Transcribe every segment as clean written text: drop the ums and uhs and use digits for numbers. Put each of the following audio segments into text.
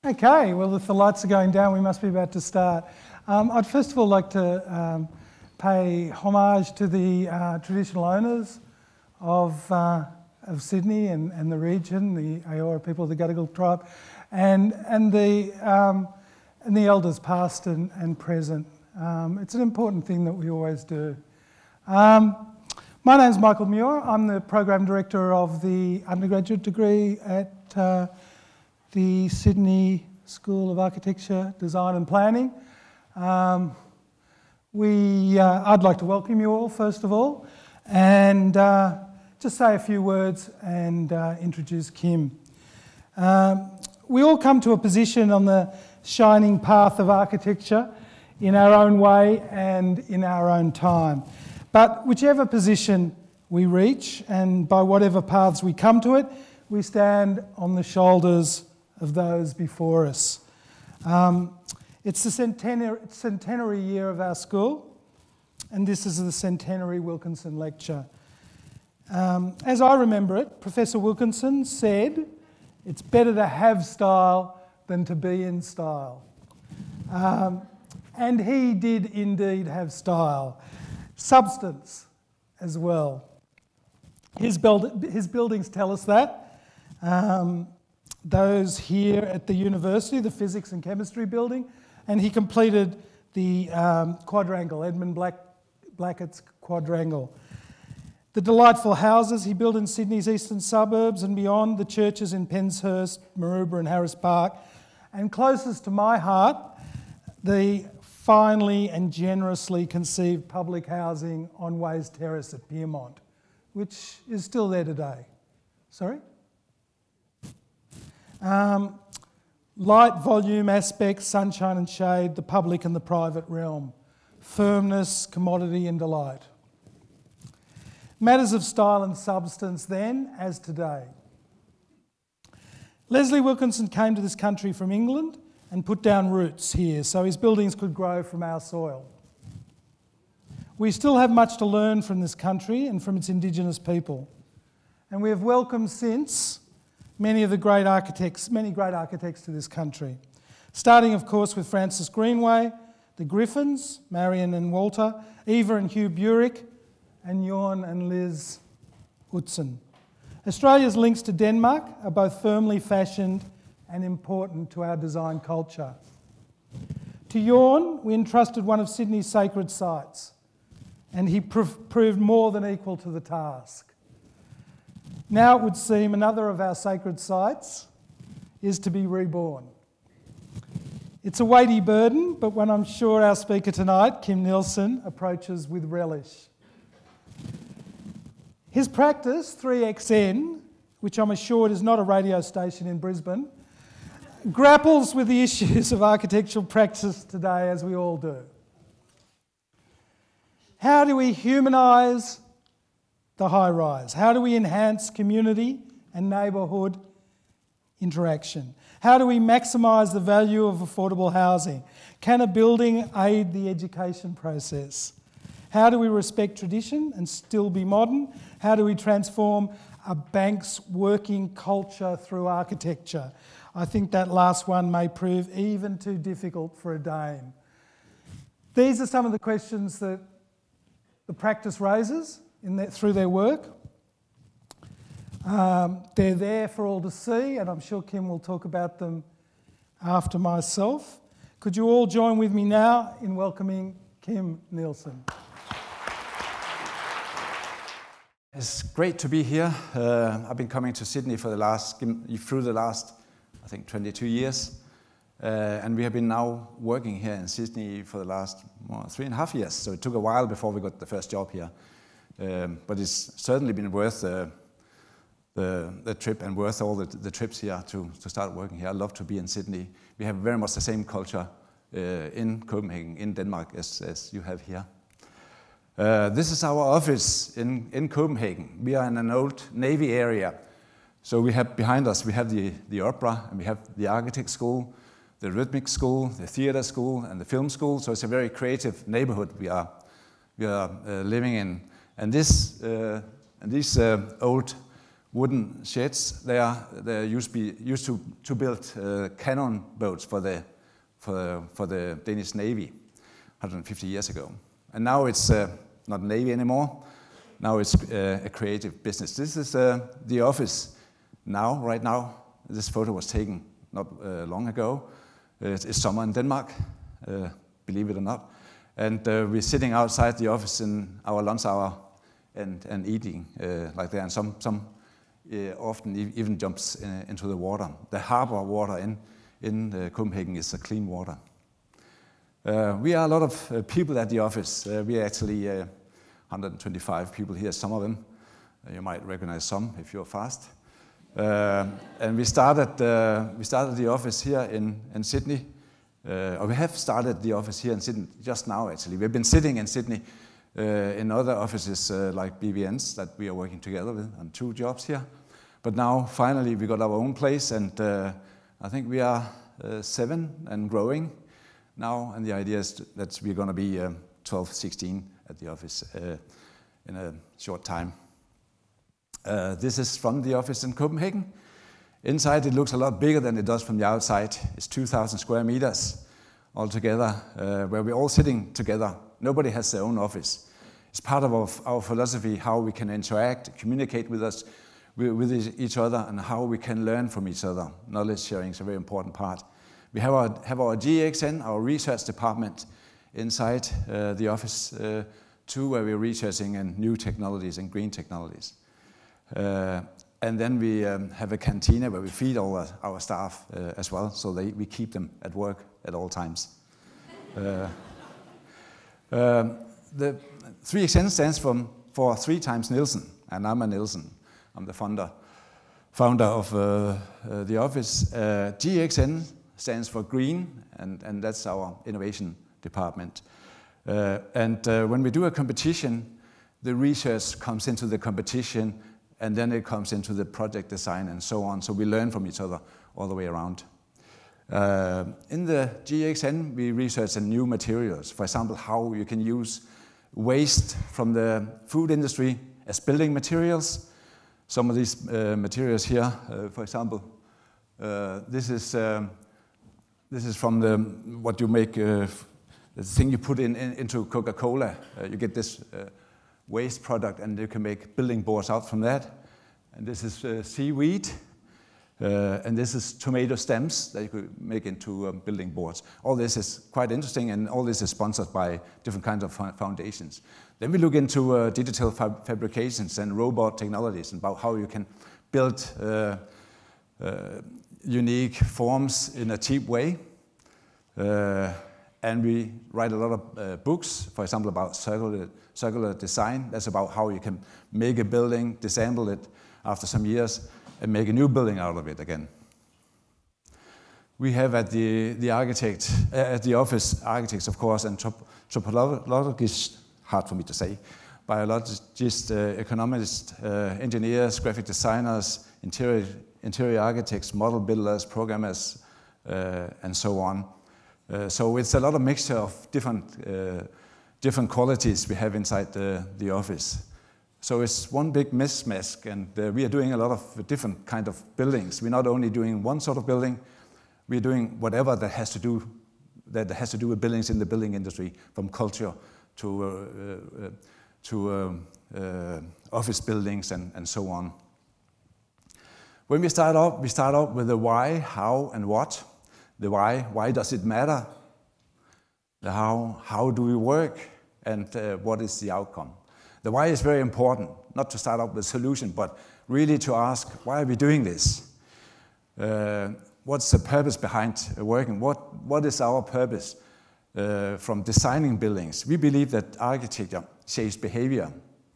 Okay, well, if the lights are going down, we must be about to start. I'd first of all like to pay homage to the traditional owners of Sydney and the region, the Eora people of the Gadigal tribe, and the elders past and present. It's an important thing that we always do. My name's Michael Muir. I'm the Program Director of the undergraduate degree at the Sydney School of Architecture, Design and Planning. I'd like to welcome you all, first of all, and just say a few words and introduce Kim. We all come to a position on the shining path of architecture in our own way and in our own time. But whichever position we reach, and by whatever paths we come to it, we stand on the shoulders of those before us. It's the centenary year of our school, and this is the centenary Wilkinson lecture. As I remember it, Professor Wilkinson said, "It's better to have style than to be in style." And he did indeed have style. Substance as well. His buildings tell us that. Those here at the university, the Physics and Chemistry building, and he completed the quadrangle, Edmund Blackett's quadrangle. The delightful houses he built in Sydney's eastern suburbs and beyond, the churches in Penshurst, Maroubra and Harris Park, and closest to my heart, the finely and generously conceived public housing on Ways Terrace at Pyrmont, which is still there today. Sorry? Light, volume, aspect, sunshine and shade, the public and the private realm. Firmness, commodity and delight. Matters of style and substance then, as today. Leslie Wilkinson came to this country from England and put down roots here so his buildings could grow from our soil. We still have much to learn from this country and from its Indigenous people. And we have welcomed since many great architects to this country. Starting, of course, with Francis Greenway, the Griffins, Marion and Walter, Eva and Hugh Burick, and Jorn and Liz Utzon. Australia's links to Denmark are both firmly fashioned and important to our design culture. To Jorn, we entrusted one of Sydney's sacred sites, and he proved more than equal to the task. Now it would seem another of our sacred sites is to be reborn. It's a weighty burden, but one I'm sure our speaker tonight, Kim Nielsen, approaches with relish. His practice, 3XN, which I'm assured is not a radio station in Brisbane, grapples with the issues of architectural practice today, as we all do. How do we humanise the high-rise? How do we enhance community and neighbourhood interaction? How do we maximise the value of affordable housing? Can a building aid the education process? How do we respect tradition and still be modern? How do we transform a bank's working culture through architecture? I think that last one may prove even too difficult for a dame. These are some of the questions that the practice raises through their work. They're there for all to see, and I'm sure Kim will talk about them after myself. Could you all join with me now in welcoming Kim Nielsen? It's great to be here. I've been coming to Sydney through the last, I think, 22 years. And we have been now working here in Sydney for the last 3.5 years. So it took a while before we got the first job here. But it's certainly been worth the trip and worth all the trips here to start working here. I love to be in Sydney. We have very much the same culture in Copenhagen, in Denmark, as you have here. This is our office in Copenhagen. We are in an old Navy area. So we have behind us, we have the opera, and we have the architect school, the rhythmic school, the theater school, and the film school. So it's a very creative neighborhood we are living in. And these old wooden sheds. They used to build cannon boats for the Danish Navy 150 years ago. And now it's not Navy anymore. Now it's a creative business. This is the office now, right now. This photo was taken not long ago. It's summer in Denmark, believe it or not. And we're sitting outside the office in our lunch hour and eating like that. And some often even jumps into the water. The harbor water in Copenhagen is clean water. We are a lot of people at the office. We are actually 125 people here, some of them. You might recognize some if you're fast. And we started the office here in Sydney. Or we have started the office here in Sydney just now, actually. We've been sitting in Sydney in other offices like BVN's that we are working together with on 2 jobs here. But now, finally, we got our own place, and I think we are 7 and growing now, and the idea is that we're going to be 12, 16 at the office in a short time. This is from the office in Copenhagen. Inside it looks a lot bigger than it does from the outside. It's 2,000 square meters altogether, where we're all sitting together. Nobody has their own office. It's part of our philosophy, how we can interact, communicate with each other, and how we can learn from each other. Knowledge sharing is a very important part. We have our GXN, our research department, inside the office too, where we're researching in new technologies and green technologies. And then we have a cantina where we feed all our staff as well, so we keep them at work at all times. The 3XN stands for 3 times Nielsen, and I'm a Nielsen. I'm the founder of the office. GXN stands for green, and that's our innovation department. When we do a competition, the research comes into the competition, and then it comes into the project design and so on. So we learn from each other all the way around. In the GXN, we research in new materials. For example, how you can use waste from the food industry as building materials. Some of these materials here, for example, this is from what you make, the thing you put into Coca-Cola. You get this waste product, and you can make building boards out from that. And this is seaweed, and this is tomato stems that you could make into building boards. All this is quite interesting, and all this is sponsored by different kinds of foundations. Then we look into digital fabrications and robot technologies, and about how you can build unique forms in a cheap way. And we write a lot of books, for example, about circular design. That's about how you can make a building, disassemble it after some years, and make a new building out of it again. We have at the office architects, of course, and anthropologists, hard for me to say, biologists, economists, engineers, graphic designers, interior architects, model builders, programmers, and so on. So it's a lot of mixture of different qualities we have inside the office. So it's one big mismatch, and we are doing a lot of different kind of buildings. We're not only doing one sort of building, we're doing whatever that has to do with buildings in the building industry, from culture to office buildings and so on. When we start out with the why, how, and what. The why does it matter? The how do we work? And what is the outcome? The why is very important, not to start out with a solution, but really to ask, why are we doing this? What's the purpose behind working? What is our purpose from designing buildings? We believe that architecture shapes behavior.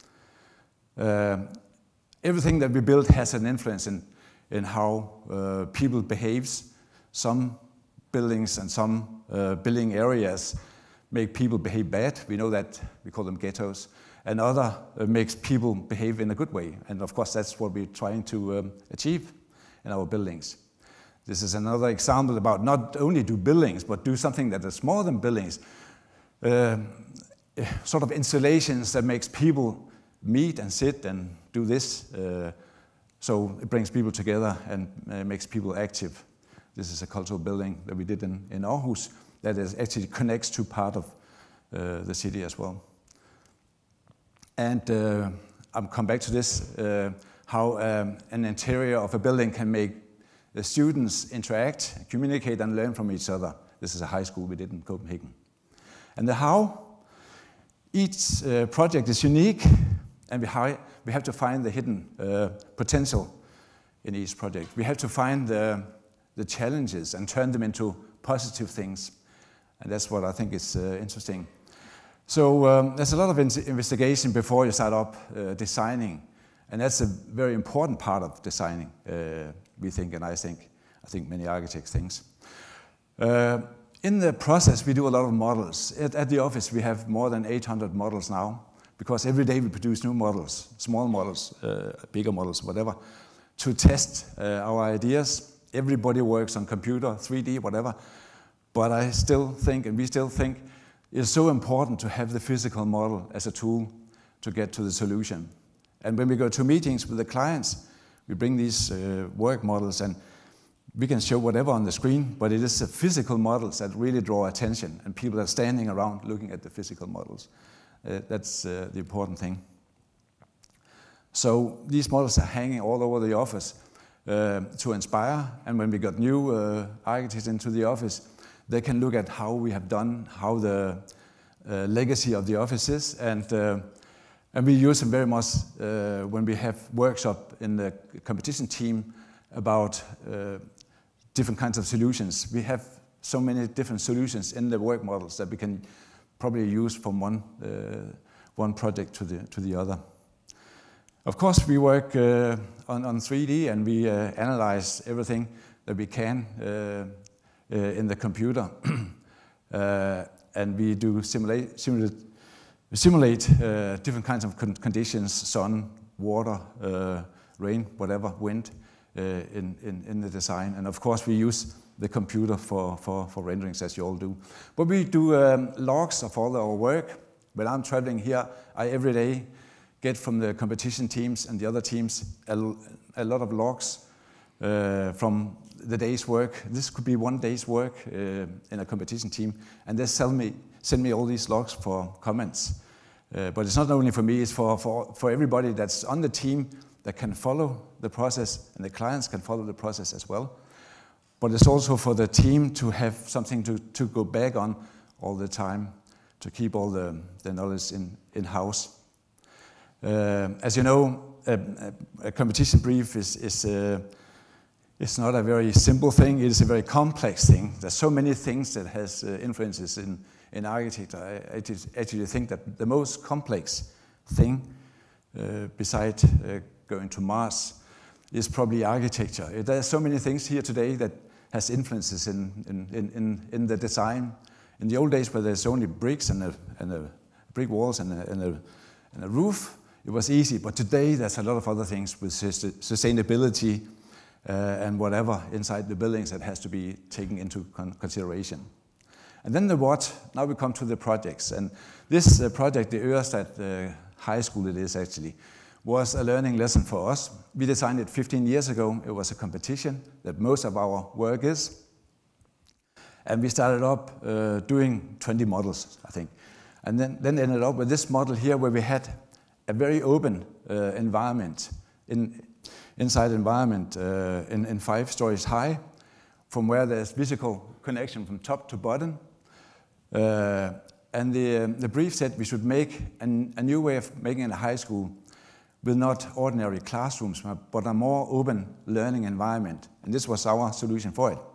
Everything that we build has an influence in how people behave. Some buildings and some building areas make people behave bad. We know that, we call them ghettos. And other makes people behave in a good way. And of course, that's what we're trying to achieve in our buildings. This is another example about not only do buildings, but do something that is more than buildings. Sort of installations that makes people meet and sit and do this So it brings people together and makes people active. This is a cultural building that we did in Aarhus that actually connects to part of the city as well. And I'll come back to this, how an interior of a building can make the students interact, communicate and learn from each other. This is a high school we did in Copenhagen. And the how, each project is unique, and we have to find the hidden potential in each project. We have to find the challenges and turn them into positive things. And that's what I think is interesting. So there's a lot of investigation before you start up designing. And that's a very important part of designing, we think, and I think many architects think. In the process, we do a lot of models. At the office, we have more than 800 models now, because every day we produce new models, small models, bigger models, whatever, to test our ideas. Everybody works on computer, 3D, whatever. But I still think, and we still think, it's so important to have the physical model as a tool to get to the solution. And when we go to meetings with the clients, we bring these work models, and we can show whatever on the screen, but it is the physical models that really draw attention, and people are standing around looking at the physical models. That's the important thing. So these models are hanging all over the office to inspire, and when we got new architects into the office, they can look at how we have done, how the legacy of the office is, and we use them very much when we have workshop in the competition team about different kinds of solutions. We have so many different solutions in the work models that we can probably use from one project to the other. Of course, we work on 3D, and we analyze everything that we can in the computer, and we do simulate different kinds of conditions: sun, water, rain, whatever, wind, in the design. And of course, we use the computer for renderings, as you all do. But we do logs of all our work. When I'm traveling here, I every day get from the competition teams and the other teams a lot of logs from the day's work. This could be one day's work in a competition team, and they send me all these logs for comments. But it's not only for me, it's for everybody that's on the team that can follow the process, and the clients can follow the process as well. But it's also for the team to have something to go back on all the time, to keep all the knowledge in-house. As you know, a competition brief is not a very simple thing. It is a very complex thing. There's so many things that has influences in architecture. I actually think that the most complex thing, besides going to Mars, is probably architecture. There are so many things here today that has influences in the design. In the old days, where there's only bricks and brick walls and a roof, it was easy. But today, there's a lot of other things with sustainability and whatever inside the buildings that has to be taken into consideration. And then the what. Now we come to the projects. And this project, the Ørestad High School it is actually, was a learning lesson for us. We designed it 15 years ago. It was a competition that most of our work is. And we started up doing 20 models, I think. And then ended up with this model here, where we had a very open environment, inside environment in 5 stories high, from where there's physical connection from top to bottom. And the brief said we should make a new way of making a high school with not ordinary classrooms, but a more open learning environment. And this was our solution for it.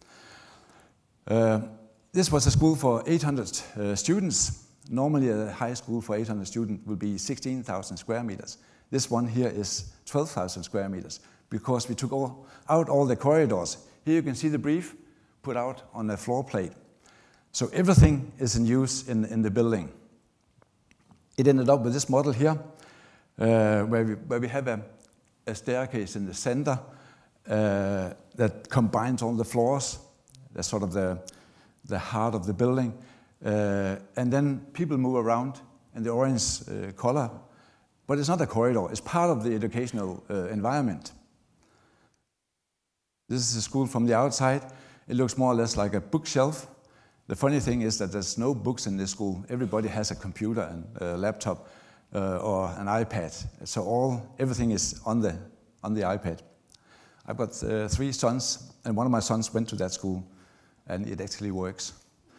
This was a school for 800 students. Normally a high school for 800 students will be 16,000 square meters. This one here is 12,000 square meters, because we took out all the corridors. Here you can see the brief put out on a floor plate. So everything is in use in the building. It ended up with this model here, where we have a staircase in the center that combines all the floors. That's sort of the heart of the building. And then people move around, and the orange color but it's not a corridor. It's part of the educational environment. This is a school from the outside. It looks more or less like a bookshelf. The funny thing is that there's no books in this school. Everybody has a computer and a laptop or an iPad. So everything is on the iPad. I've got 3 sons, and one of my sons went to that school, and it actually works.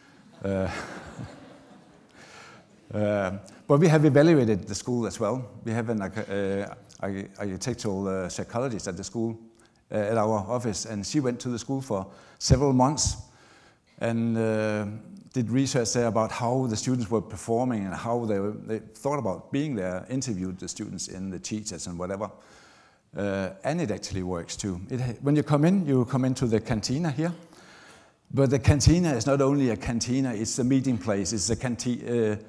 But we have evaluated the school as well. We have an architectural psychologist at the school, at our office, and she went to the school for several months and did research there about how the students were performing and how they thought about being there, interviewed the students and the teachers and whatever. And it actually works too. When you come into the cantina here. But the cantina is not only a cantina, it's a meeting place. It's a canteen.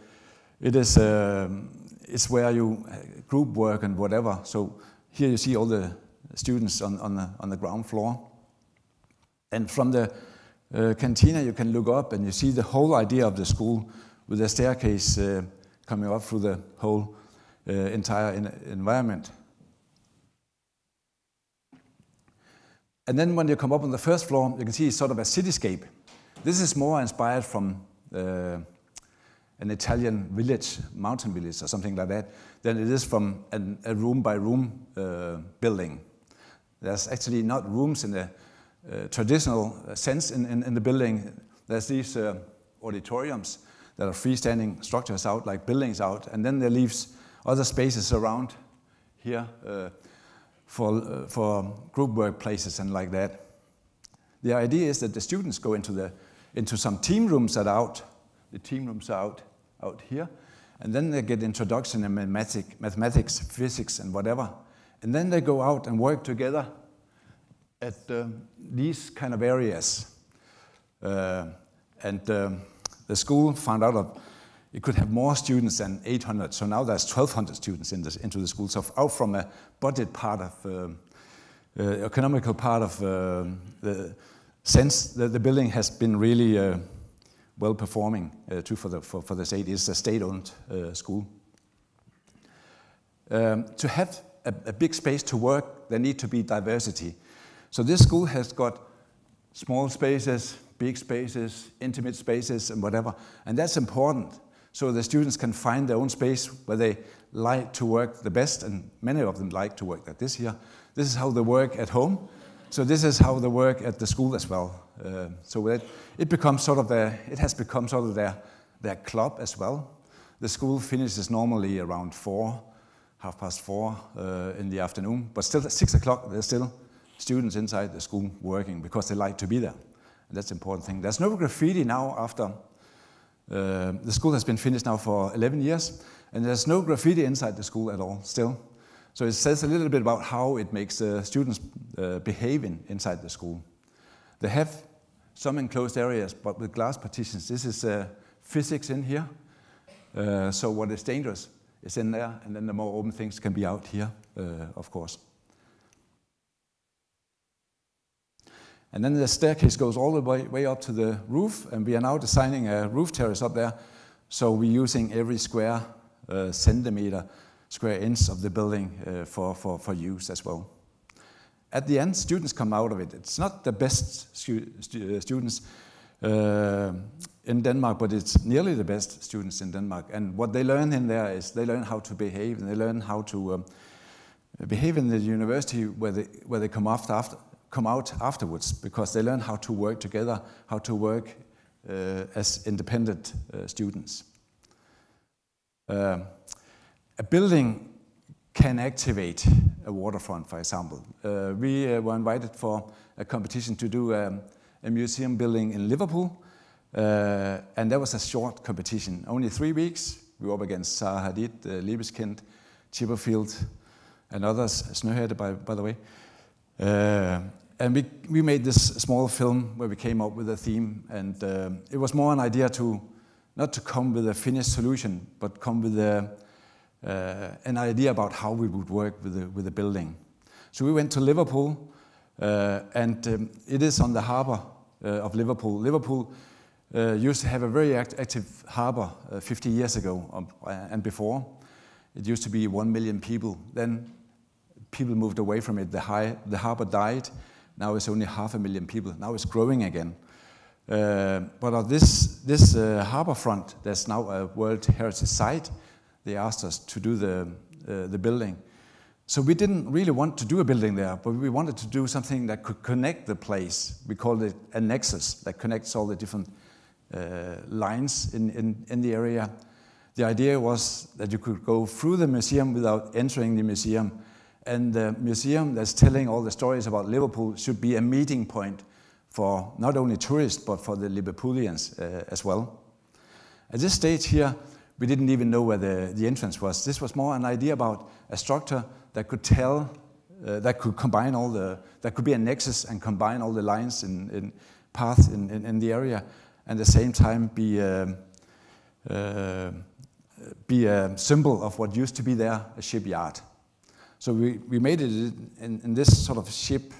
It's where you group work and whatever. So here you see all the students on the ground floor. And from the cantina you can look up and you see the whole idea of the school with a staircase coming up through the whole entire environment. And then when you come up on the first floor, you can see sort of a cityscape. This is more inspired from an Italian village, mountain village or something like that, than it is from a room-by-room building. There's actually not rooms in the traditional sense in the building. There's these auditoriums that are freestanding structures out, like buildings out, and then there leaves other spaces around here for group workplaces and like that. The idea is that the students go into some team rooms that are out. The team rooms are out here, and then they get introduction in mathematics, physics, and whatever. And then they go out and work together at these kind of areas. The school found out it could have more students than 800, so now there's 1,200 students into the school. So out from a budget part of, economical part of the sense that the building has been really well performing too for the state. It's a state-owned school. To have a big space to work, there need to be diversity. So this school has got small spaces, big spaces, intimate spaces, and whatever, and that's important. So the students can find their own space where they like to work the best, and many of them like to work like this here. This is how they work at home. So this is how they work at the school as well. So it becomes sort of it has become sort of their club as well. The school finishes normally around 4:30 in the afternoon, but still at 6 o'clock there's still students inside the school working because they like to be there. And that's an important thing. There's no graffiti now after the school has been finished now for 11 years, and there's no graffiti inside the school at all still. So it says a little bit about how it makes the students behave inside the school. They have some enclosed areas, but with glass partitions. This is physics in here. So what is dangerous is in there, and then the more open things can be out here, of course. And then the staircase goes all the way up to the roof, and we are now designing a roof terrace up there. So we're using every square centimeter, square inch of the building for use as well. At the end, students come out of it. It's not the best students in Denmark, but it's nearly the best students in Denmark. And what they learn in there is they learn how to behave, and they learn how to behave in the university where they come out afterwards, because they learn how to work together, how to work as independent students. A building can activate a waterfront, for example. We were invited for a competition to do a museum building in Liverpool, and that was a short competition, only 3 weeks. We were up against Zaha Hadid, Liebeskind, Chipperfield, and others, Snøhette, by the way. And we made this small film where we came up with a theme, and it was more an idea not to come with a finished solution, but come with an idea about how we would work with the building. So we went to Liverpool, and it is on the harbour of Liverpool. Liverpool used to have a very active harbour 50 years ago and before. It used to be 1 million people. Then people moved away from it. The harbor died. Now it's only 500,000 people. Now it's growing again. But on this harbor front, there's now a World Heritage Site. They asked us to do the building. So we didn't really want to do a building there, but we wanted to do something that could connect the place. We called it a nexus that connects all the different lines in the area. The idea was that you could go through the museum without entering the museum. And the museum that's telling all the stories about Liverpool should be a meeting point for not only tourists, but for the Liverpoolians as well. At this stage here, we didn't even know where the entrance was. This was more an idea about a structure that could tell, that could combine that could be a nexus and combine all the lines in paths in the area, and at the same time be a symbol of what used to be there, a shipyard. So we made it in this sort of ship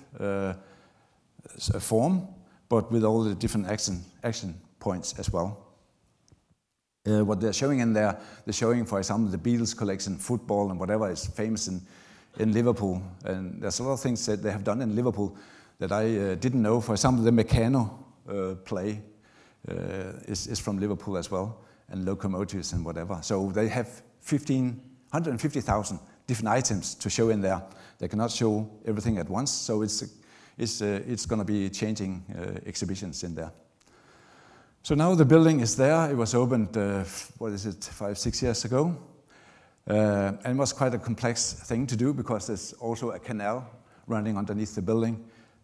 form, but with all the different action points as well. What they're showing in there, they're showing, for example, the Beatles collection, football and whatever is famous in Liverpool. And there's a lot of things that they have done in Liverpool that I didn't know. For example, the Meccano play is from Liverpool as well, and locomotives and whatever. So they have 150,000 different items to show in there. They cannot show everything at once, so it's going to be changing exhibitions in there. So now the building is there. It was opened, 5-6 years ago. And it was quite a complex thing to do because there's also a canal running underneath the building.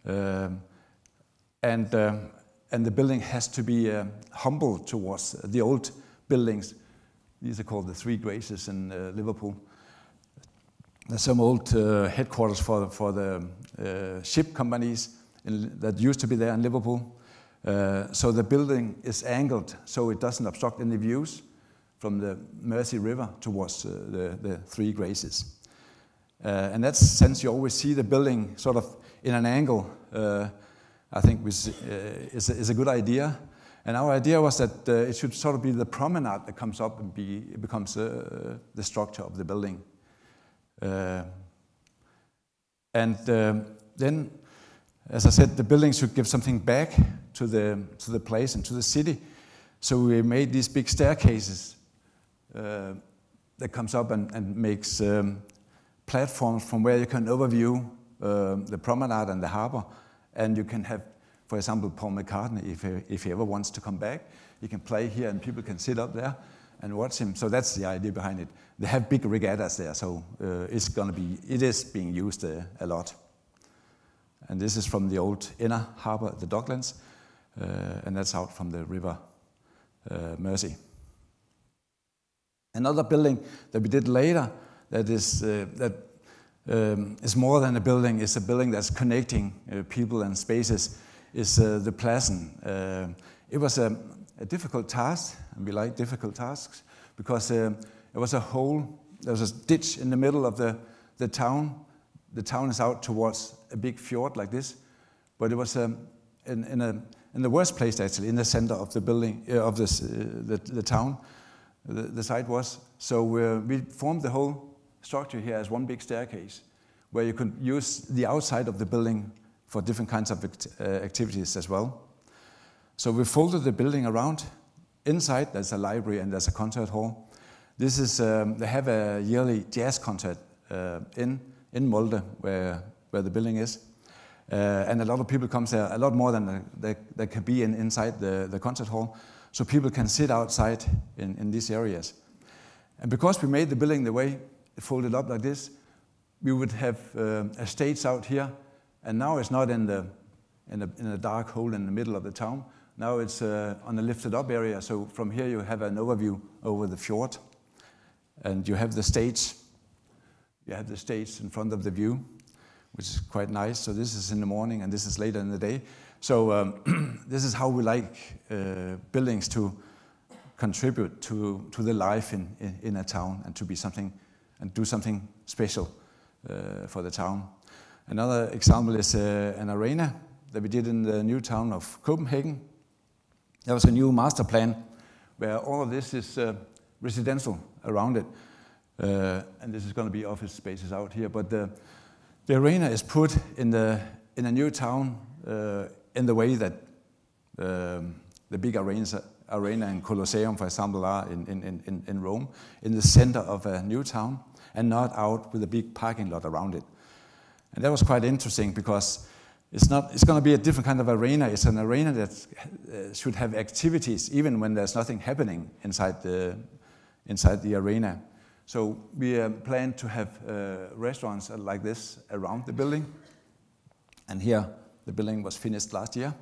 And the building has to be humble towards the old buildings. These are called the Three Graces in Liverpool. There's some old headquarters for the ship companies that used to be there in Liverpool. So the building is angled so it doesn't obstruct any views from the Mersey River towards the Three Graces. And that sense you always see the building sort of in an angle, I think is a good idea. And our idea was that it should sort of be the promenade that comes up and becomes the structure of the building. Then, as I said, the building should give something back to the place and to the city. So we made these big staircases that comes up and makes platforms from where you can overview the promenade and the harbor. And you can have, for example, Paul McCartney, if he ever wants to come back, he can play here and people can sit up there and watch him. So that's the idea behind it. They have big regattas there, so it is being used a lot. And this is from the old inner harbor at the Docklands, and that's out from the river Mersey. Another building that we did later that is more than a building, is a building that's connecting people and spaces, is the Plaza. It was a difficult task, and we like difficult tasks, because it was there was a ditch in the middle of the town. The town is out towards a big fjord like this, but it was in the worst place actually, in the center of the building, of the town, the site was. So we formed the whole structure here as one big staircase, where you could use the outside of the building for different kinds of activities as well. So we folded the building around. Inside there's a library and there's a concert hall. This is they have a yearly jazz concert in Molde, where the building is. And a lot of people come there, a lot more than there can be inside the concert hall. So people can sit outside in these areas. And because we made the building the way it folded up like this, we would have a stage out here. And now it's not in a dark hole in the middle of the town. Now it's on a lifted up area. So from here you have an overview over the fjord. And you have the stage. You have the stage in front of the view, which is quite nice. So this is in the morning and this is later in the day. So this is how we like buildings to contribute to the life in a town and to be something and do something special for the town. Another example is an arena that we did in the new town of Copenhagen. There was a new master plan where all of this is residential around it. And this is going to be office spaces out here. But the arena is put in a new town in the way that the big arena in Colosseum, for example, are in Rome, in the center of a new town, and not out with a big parking lot around it. And that was quite interesting because it's going to be a different kind of arena. It's an arena that should have activities even when there's nothing happening inside the arena. So we plan to have restaurants like this around the building. And here the building was finished last year.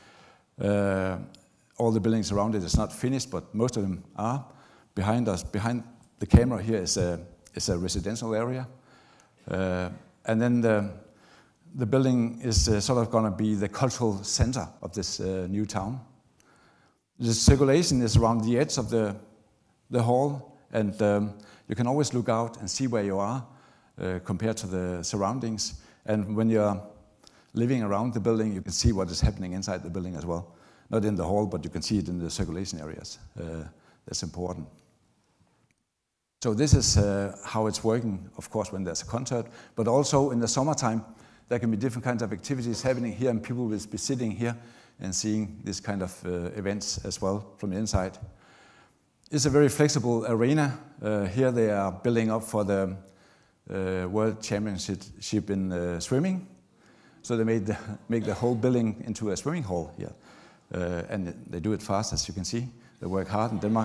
All the buildings around it is not finished, but most of them are. Behind us, behind the camera here is a residential area. And then the building is sort of going to be the cultural center of this new town. The circulation is around the edge of the hall, and you can always look out and see where you are compared to the surroundings. And when you're living around the building, you can see what is happening inside the building as well. Not in the hall, but you can see it in the circulation areas. That's important. So this is how it's working, of course, when there's a concert, but also in the summertime, there can be different kinds of activities happening here, and people will be sitting here and seeing this kind of events as well from the inside. It's a very flexible arena. Here they are building up for the World Championship in swimming. So they make the whole building into a swimming hall here. And they do it fast, as you can see. They work hard in Denmark.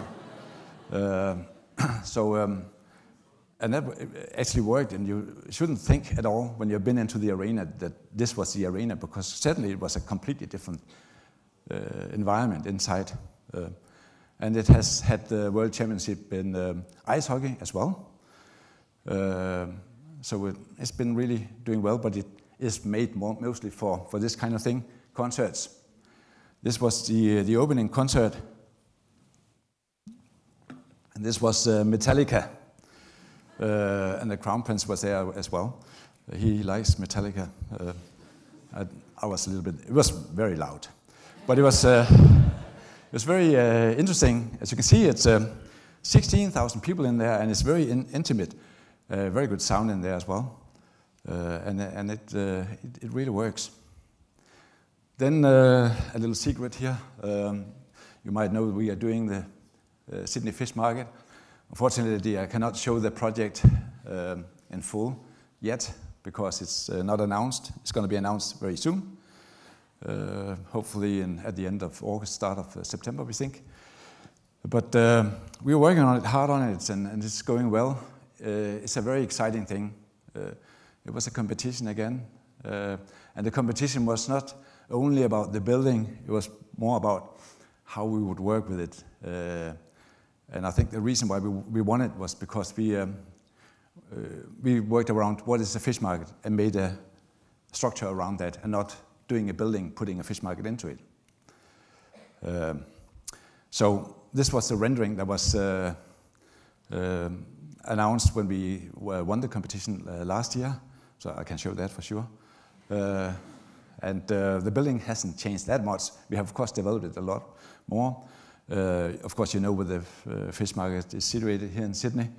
And that actually worked, and you shouldn't think at all when you've been into the arena that this was the arena, because certainly it was a completely different environment inside. And it has had the World Championship in ice hockey as well. So it's been really doing well, but it is made mostly for this kind of thing, concerts. This was the opening concert, and this was Metallica, and the Crown Prince was there as well. He likes Metallica. I was a little bit. It was very loud, but it was very interesting. As you can see, it's 16,000 people in there, and it's very intimate. Very good sound in there as well, and it really works. Then a little secret here. You might know we are doing the Sydney Fish Market. Unfortunately, I cannot show the project in full yet because it's not announced. It's going to be announced very soon. Hopefully at the end of August, start of September, we think. But we're working on it, hard on it, and it's going well. It's a very exciting thing. It was a competition again, and the competition was not only about the building, it was more about how we would work with it. And I think the reason why we won it was because we worked around what is a fish market and made a structure around that, and not doing a building, putting a fish market into it. So this was the rendering that was announced when we won the competition last year, so I can show that for sure. And the building hasn't changed that much. We have, of course, developed it a lot more. Of course, you know where the fish market is situated here in Sydney.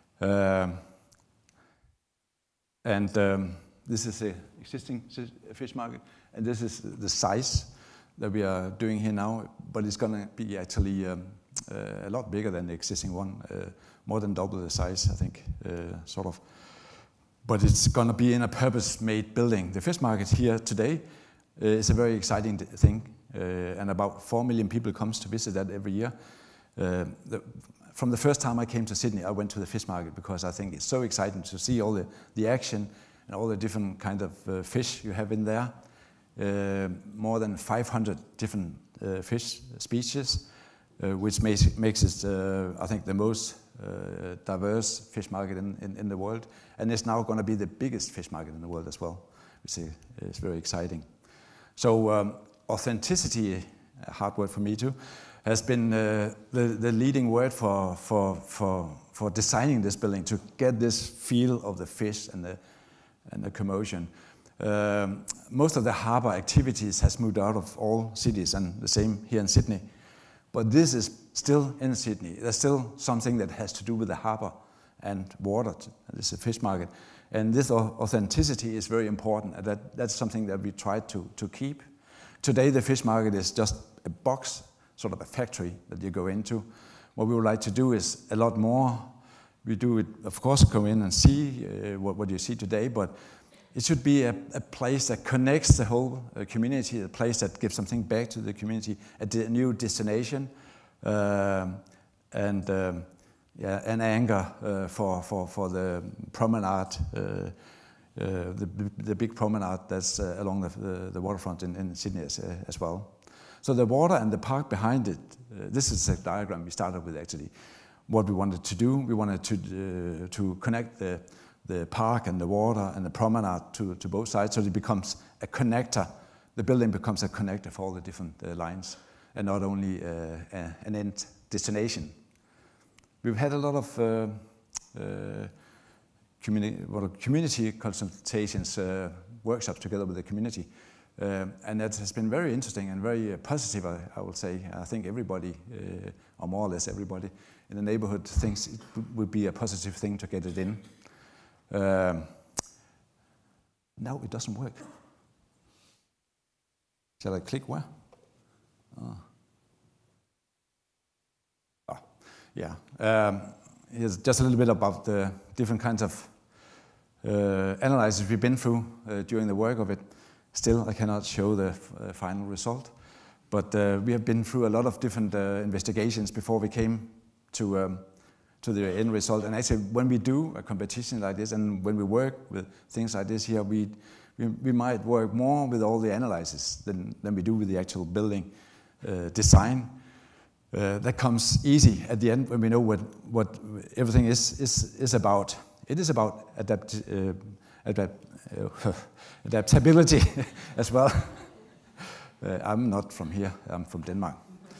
This is the existing fish market, and this is the size that we are doing here now, but it's going to be actually a lot bigger than the existing one, more than double the size, I think, sort of. But it's going to be in a purpose-made building. The fish market here today is a very exciting thing, and about 4 million people comes to visit that every year. From the first time I came to Sydney, I went to the fish market because I think it's so exciting to see all the action and all the different kind of fish you have in there. More than 500 different fish species, which makes it, I think, the most diverse fish market in the world, and it's now going to be the biggest fish market in the world as well, which is very exciting. So authenticity, a hard word for me too, has been the leading word for designing this building, to get this feel of the fish and the commotion. Most of the harbour activities has moved out of all cities, and the same here in Sydney. But this is still in Sydney. There's still something that has to do with the harbour and water. This is a fish market. And this authenticity is very important, and that's something that we try to keep. Today the fish market is just a box, sort of a factory that you go into. What we would like to do is a lot more. We do it, of course, come in and see what you see today, but it should be a place that connects the whole community, a place that gives something back to the community, a new destination, and an anchor for the promenade, the big promenade that's along the waterfront in Sydney as well. So the water and the park behind it, this is a diagram we started with actually. What we wanted to do, we wanted to connect the park and the water and the promenade to both sides, so it becomes a connector. The building becomes a connector for all the different lines, and not only an end destination. We've had a lot of community consultations, workshops together with the community, and that has been very interesting and very positive, I would say. I think everybody, or more or less everybody, in the neighborhood thinks it would be a positive thing to get it in. Now it doesn't work. Shall I click where? Yeah. Here's just a little bit about the different kinds of analyses we've been through during the work of it. Still, I cannot show the final result, but we have been through a lot of different investigations before we came to the end result. And actually, when we do a competition like this, and when we work with things like this here, we might work more with all the analyses than we do with the actual building design. That comes easy at the end when we know what everything is about. It is about adaptability as well. I'm not from here, I'm from Denmark.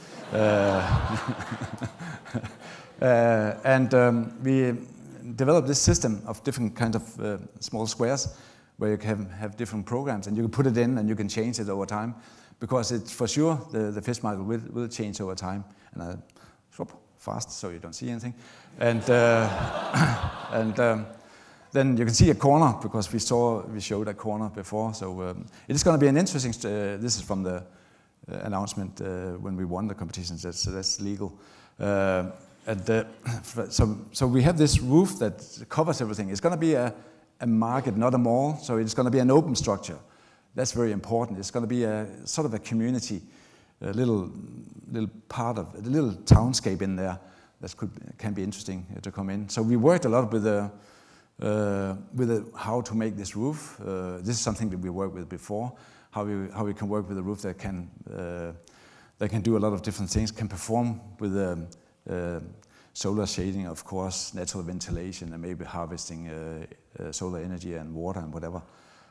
We developed this system of different kinds of small squares where you can have different programs, and you can put it in and you can change it over time, because it's for sure the fish market will change over time. And I swap fast so you don't see anything. And then you can see a corner, because we showed a corner before. So it is going to be an interesting. This is from the announcement when we won the competition. So that's legal. So we have this roof that covers everything. It's going to be a market, not a mall. So it's going to be an open structure. That's very important. It's going to be a sort of a community, a little part of a little townscape in there that can be interesting to come in. So we worked a lot with how to make this roof. This is something that we worked with before. How we can work with a roof that can do a lot of different things. Can perform with solar shading, of course, natural ventilation, and maybe harvesting solar energy and water and whatever.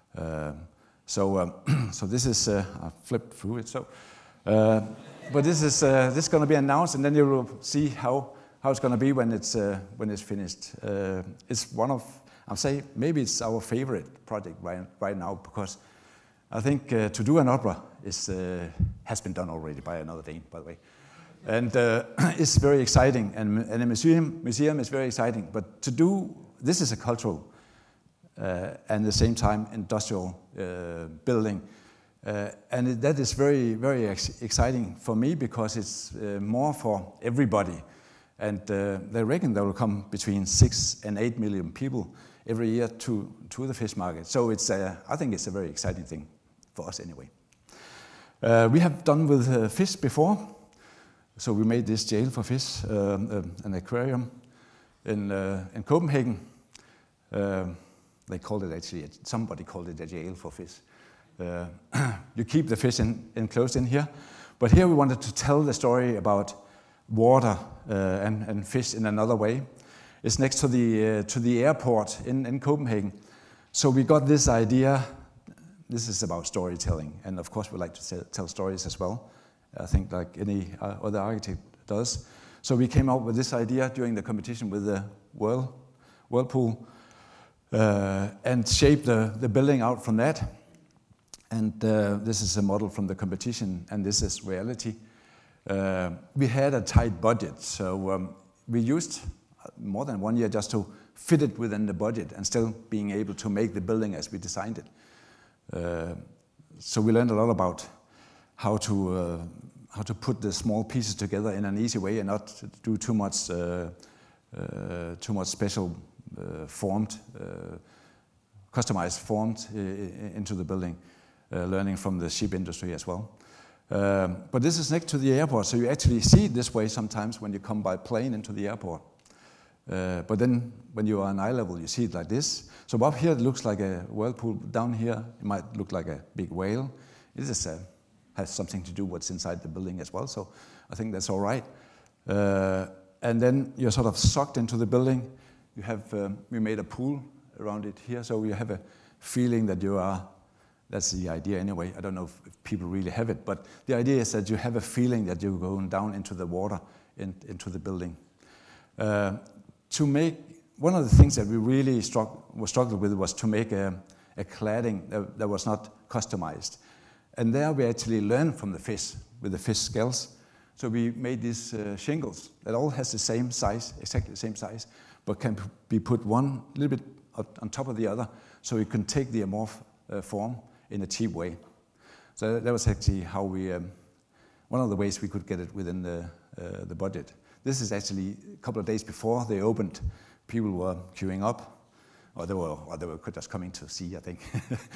So this is I flipped through it. So, but this is going to be announced, and then you will see how it's going to be when it's finished. It's one of, I'll say, maybe it's our favorite project right now, because I think to do an opera has been done already by another Dane, by the way, and it's very exciting, and a museum is very exciting. But to do this is a cultural and at the same time industrial building. And that is very, very exciting for me, because it's more for everybody. And they reckon there will come between 6 and 8 million people every year to the fish market. So I think it's a very exciting thing for us anyway. We have done with fish before. So we made this jail for fish, an aquarium in Copenhagen. They called it actually, somebody called it a jail for fish. You keep the fish enclosed in here, but here we wanted to tell the story about water and fish in another way. It's next to the airport in Copenhagen, so we got this idea. This is about storytelling, and of course we like to tell stories as well. I think like any other architect does. So we came up with this idea during the competition with the Whirlpool, and shaped the building out from that. And this is a model from the competition, and this is reality. We had a tight budget, so we used, more than 1 year just to fit it within the budget and still being able to make the building as we designed it. So we learned a lot about how to put the small pieces together in an easy way and not do too much special formed, customized formed into the building, learning from the ship industry as well. But this is next to the airport, so you actually see it this way sometimes when you come by plane into the airport. But then when you are on eye level, you see it like this. So up here it looks like a whirlpool. Down here it might look like a big whale. It just has something to do with what's inside the building as well, so I think that's all right. And then you're sort of sucked into the building. You have, we made a pool around it here, so you have a feeling that you are, that's the idea anyway. I don't know if people really have it, but the idea is that you have a feeling that you're going down into the water, into the building. To make, one of the things that we really struggled with was to make a cladding that was not customized. And there we actually learned from the fish, with the fish scales. So we made these shingles that all has the same size, exactly the same size, but can be put one a little bit on top of the other, so you can take the amorph form in a cheap way. So that was actually how we, one of the ways we could get it within the budget. This is actually a couple of days before they opened. People were queuing up, or they were just coming to see, I think.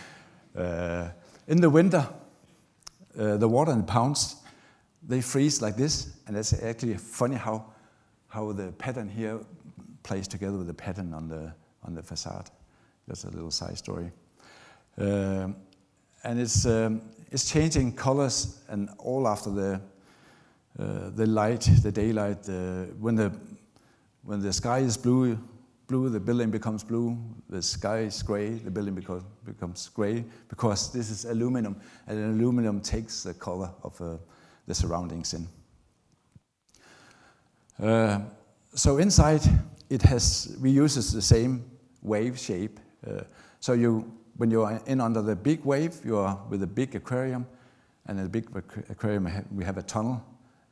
In the winter, the water in ponds, they freeze like this, and it's actually funny how the pattern here plays together with the pattern on the facade. That's a little side story. And it's changing colors and all after the light, the daylight. When the sky is blue, the building becomes blue. The sky is gray, the building becomes gray, because this is aluminum, and aluminum takes the color of the surroundings in. So inside, we use the same wave shape. So when you are in under the big wave, you are with a big aquarium, and in the big aquarium we have a tunnel.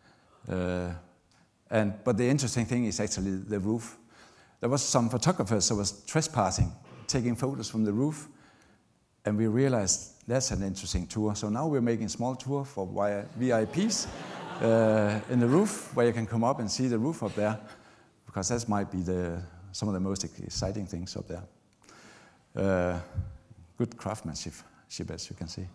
But the interesting thing is actually the roof. There was some photographers that was trespassing, taking photos from the roof, and we realized that's an interesting tour. So now we're making a small tour for VIPs in the roof, where you can come up and see the roof up there, because that might be some of the most exciting things up there. Good craftsmanship, as you can see.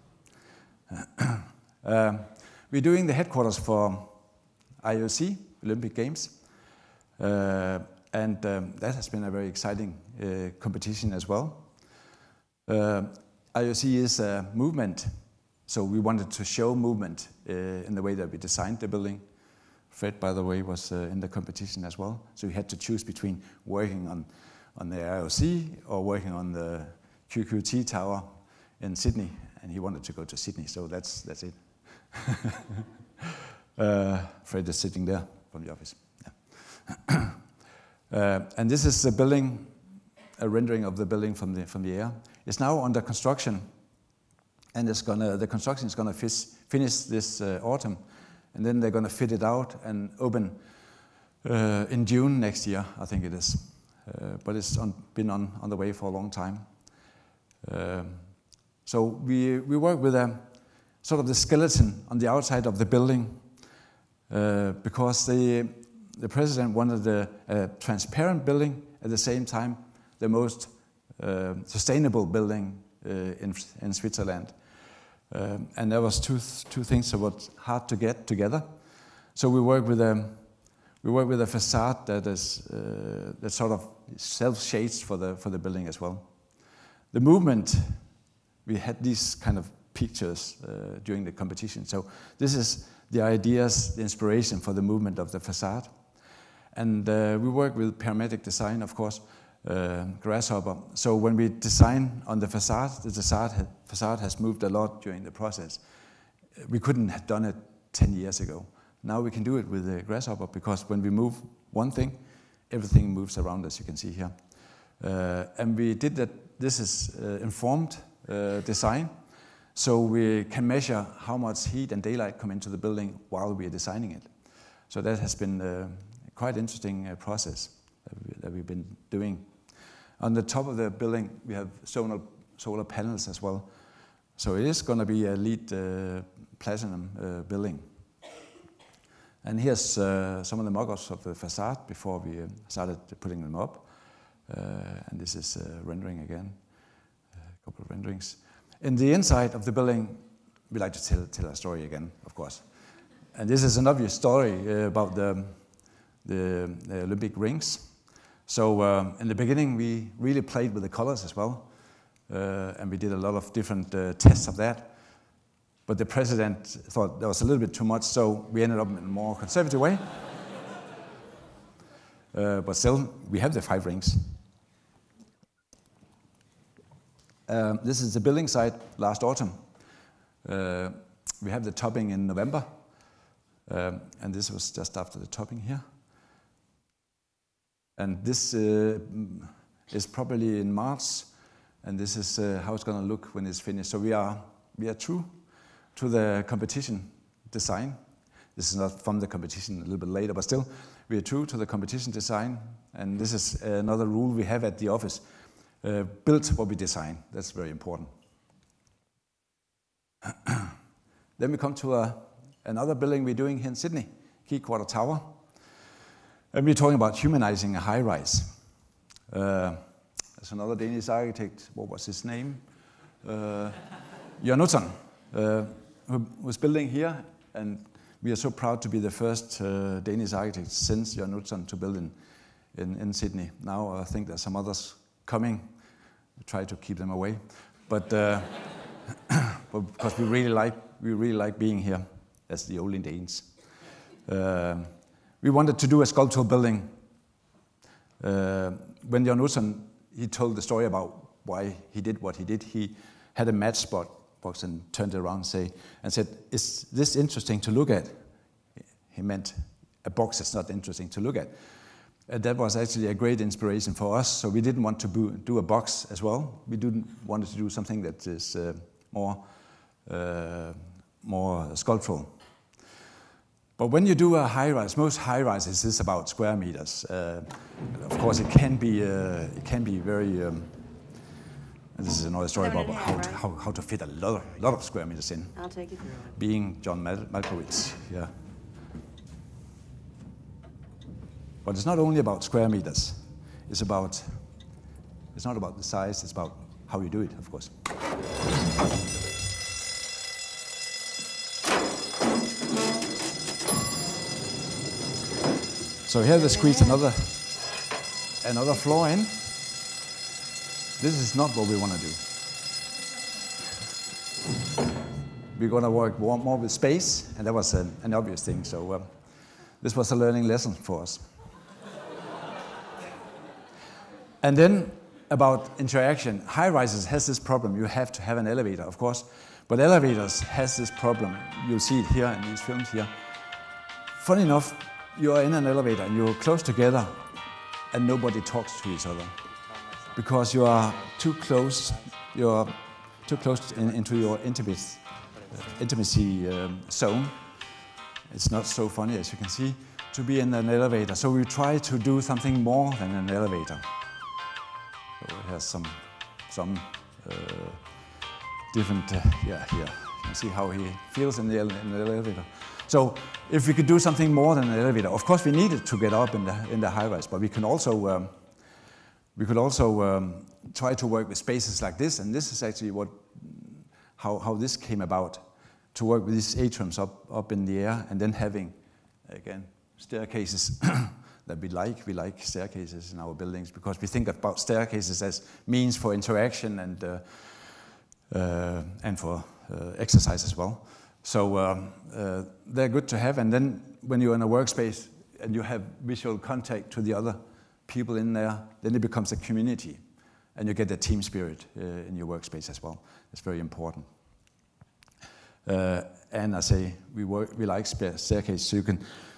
We're doing the headquarters for IOC, Olympic Games, and that has been a very exciting competition as well. IOC is a movement, so we wanted to show movement in the way that we designed the building. Fred, by the way, was in the competition as well, so we had to choose between working on the IOC or working on the QQT Tower in Sydney, and he wanted to go to Sydney, so that's it. Fred is sitting there from the office. Yeah. And this is the building, a rendering of the building from the air. It's now under construction, and the construction is going to finish this autumn, and then they're going to fit it out and open in June next year, I think it is. But it's been on the way for a long time. So we work with a sort of the skeleton on the outside of the building, because the president wanted a transparent building, at the same time the most sustainable building in Switzerland. And there was two things that were hard to get together. So we work with a facade that sort of self-shades for the building as well. The movement, we had these kind of pictures during the competition. So this is the ideas, the inspiration for the movement of the facade. And we work with parametric design, of course, Grasshopper. So when we design on the facade has moved a lot during the process. We couldn't have done it 10 years ago. Now we can do it with the Grasshopper, because when we move one thing, everything moves around, as you can see here. And we did that. This is informed design, so we can measure how much heat and daylight come into the building while we are designing it. So that has been a quite interesting process. that we've been doing. On the top of the building, we have solar panels as well. So it is going to be a LEED Platinum building. And here's some of the mock-ups of the facade before we started putting them up. And this is rendering again, a couple of renderings. In the inside of the building, we like to tell a story again, of course. And this is an obvious story about the Olympic rings. So in the beginning, we really played with the colors as well. And we did a lot of different tests of that. But the president thought that was a little bit too much, so we ended up in a more conservative way. But still, we have the 5 rings. This is the building site last autumn. We have the topping in November. And this was just after the topping here. And this is probably in March. And this is how it's going to look when it's finished. So we are true to the competition design. This is not from the competition, a little bit later, but still, we are true to the competition design. And this is another rule we have at the office. Build what we design. That's very important. Then we come to another building we're doing here in Sydney, Key Quarter Tower. And we're talking about humanizing a high-rise. There's another Danish architect, what was his name? Ørestad College. Who was building here, and we are so proud to be the first Danish architect since Ørestad College to build in Sydney. Now I think there's some others coming. We try to keep them away, but because we really like being here as the only Danes. We wanted to do a sculptural building. When Ørestad College, he told the story about why he did what he did. He had a matchbox and turned it around and said, "Is this interesting to look at?" He meant a box is not interesting to look at. And that was actually a great inspiration for us. So we didn't want to do a box as well. We didn't want to do something that is more sculptural. But when you do a high-rise, most high-rises is about square meters. Of course, it can be very. And this is another story about how to fit a lot of square meters in. I'll take it. Being John Malkovich, yeah. But it's not only about square meters. It's not about the size. It's about how you do it, of course. So here they squeezed another floor in. This is not what we want to do. We're going to work more with space, and that was an obvious thing. So this was a learning lesson for us. And then about interaction. High-rises has this problem. You have to have an elevator, of course. But elevators has this problem. You'll see it here in these films here. Funny enough, you're in an elevator and you're close together and nobody talks to each other. Because you are too close, into your intimacy zone. It's not so funny, as you can see, to be in an elevator. So we try to do something more than an elevator. So it has some different, here. You can see how he feels in the elevator. So if we could do something more than an elevator, of course we needed to get up in the high-rise, but we can also try to work with spaces like this, and this is actually how this came about, to work with these atriums up in the air, and then having, again, staircases that we like. We like staircases in our buildings because we think about staircases as means for interaction and for exercise as well. So they're good to have, and then when you're in a workspace and you have visual contact to the other people in there, then it becomes a community, and you get the team spirit in your workspace as well. It's very important. And I say we like staircases, so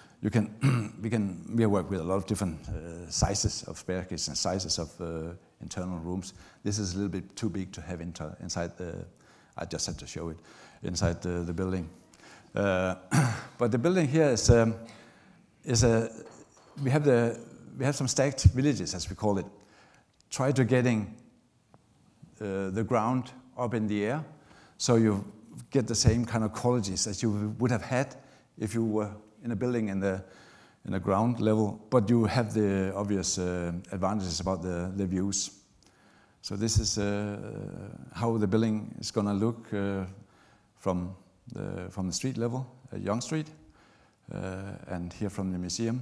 we work with a lot of different sizes of staircases and sizes of internal rooms. This is a little bit too big to have inside the. I just had to show it inside the building. But the building here is we have the we have some stacked villages, as we call it. Try to getting the ground up in the air, so you get the same kind of qualities as you would have had if you were in a building in the ground level, but you have the obvious advantages about the views. So this is how the building is going to look from the street level, Young Street, and here from the museum.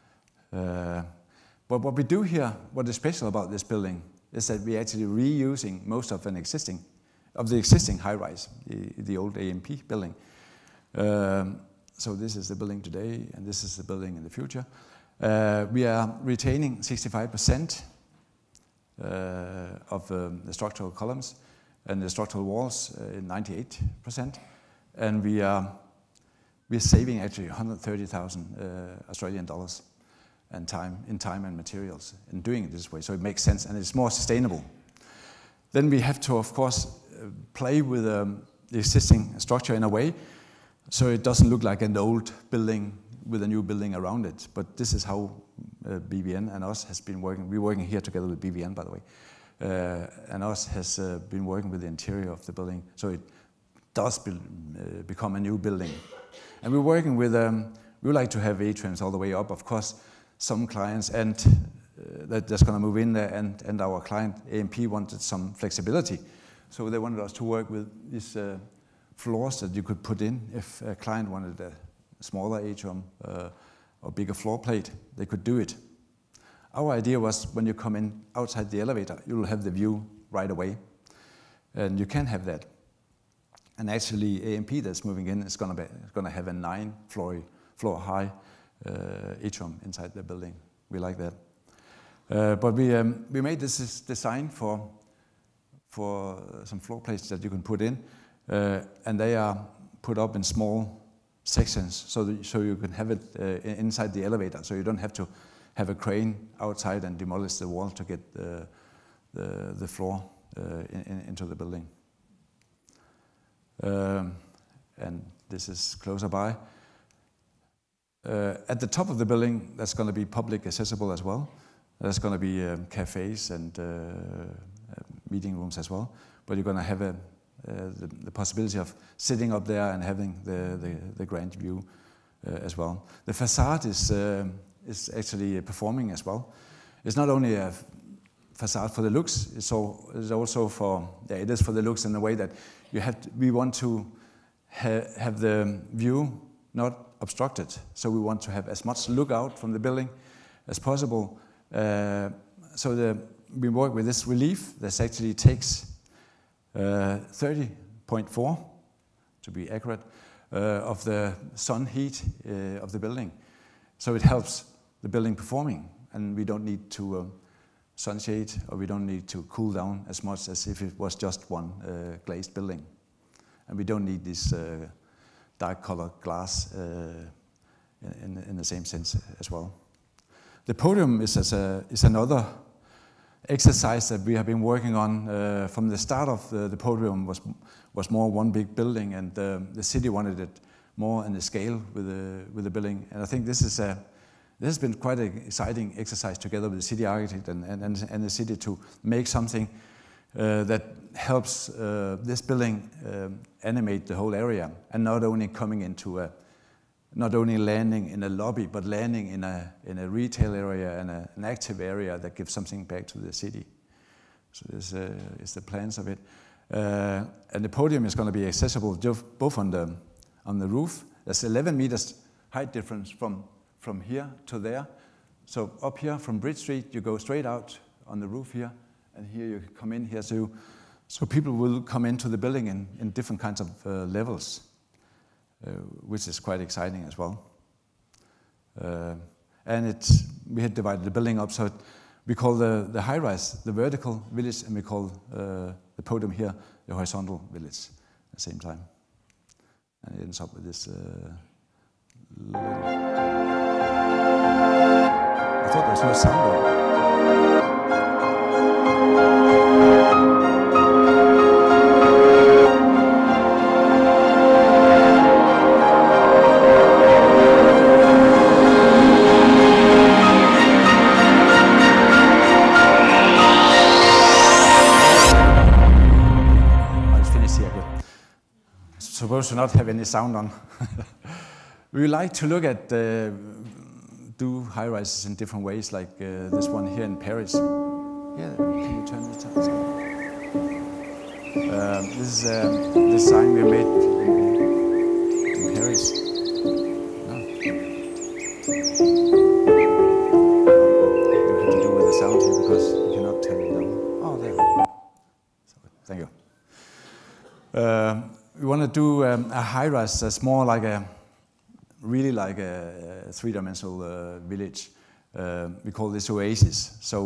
But what we do here, what is special about this building, is that we're actually reusing most of the existing high-rise, the old AMP building. So this is the building today, and this is the building in the future. We are retaining 65% of the structural columns and the structural walls in 98%, and we're saving actually 130,000 Australian dollars in time and materials in doing it this way. So it makes sense and it's more sustainable. Then we have to, of course, play with the existing structure in a way so it doesn't look like an old building with a new building around it. But this is how BVN and us has been working. We're working here together with BVN, by the way. And us has been working with the interior of the building, so it does become a new building. And we're working with, we would like to have atriums all the way up. Of course, some clients that's going to move in there, and our client AMP wanted some flexibility. So they wanted us to work with these floors that you could put in. If a client wanted a smaller atrium or bigger floor plate, they could do it. Our idea was when you come in outside the elevator, you'll have the view right away. And you can have that. And actually AMP that's moving in is going to have a 9-floor high atrium inside the building. We like that. But we made this design for some floor plates that you can put in, and they are put up in small sections so you can have it inside the elevator, so you don't have to have a crane outside and demolish the wall to get the floor into the building. And this is closer by. At the top of the building, that's going to be public accessible as well. There's going to be cafes and meeting rooms as well. But you're going to have the possibility of sitting up there and having the grand view as well. The facade is actually performing as well. It's not only a facade for the looks, it's also for, it is for the looks in the way that we want to have the view not obstructed. So we want to have as much lookout from the building as possible. We work with this relief that actually takes 30.4, to be accurate, of the sun heat of the building. So it helps the building performing, and we don't need to sunshade, or we don't need to cool down as much as if it was just one glazed building. And we don't need this dark colored glass in the same sense as well. The podium is another exercise that we have been working on from the start of the podium was more one big building, and the city wanted it more in the scale with the building. And I think this has been quite an exciting exercise together with the city architect and the city to make something that helps this building animate the whole area, and not only coming into not only landing in a lobby, but landing in a retail area and an active area that gives something back to the city. So this is the plans of it. And the podium is going to be accessible both on the roof. There's 11 meters height difference from here to there. So up here from Bridge Street, you go straight out on the roof here, and here you come in here. So people will come into the building in different kinds of levels. Which is quite exciting as well. And we had divided the building up, so we call the high-rise the vertical village, and we call the podium here the horizontal village at the same time. And it ends up with this I thought there was no sound. supposed to not have any sound on. We like to look at do high-rises in different ways, like this one here in Paris. Yeah, can you turn this up? This is a design we made in Paris. No. You have to do with the sound here because you cannot turn it down. Oh, there. Sorry. Thank you. We want to do a high-rise that's more like really like a three-dimensional village. We call this oasis. So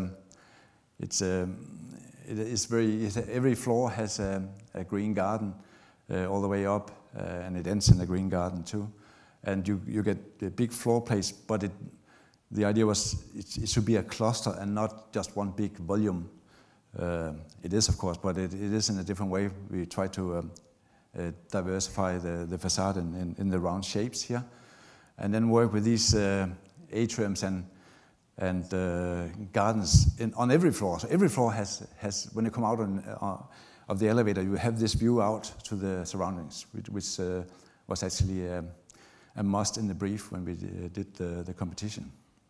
every floor has a green garden all the way up, and it ends in a green garden too. And you get a big floor plates, but the idea was it should be a cluster and not just one big volume. It is, of course, but it is in a different way. We try to diversify the facade in the round shapes here, and then work with these atriums and gardens on every floor. So every floor has when you come out of the elevator, you have this view out to the surroundings, which was actually a must in the brief when we did the competition.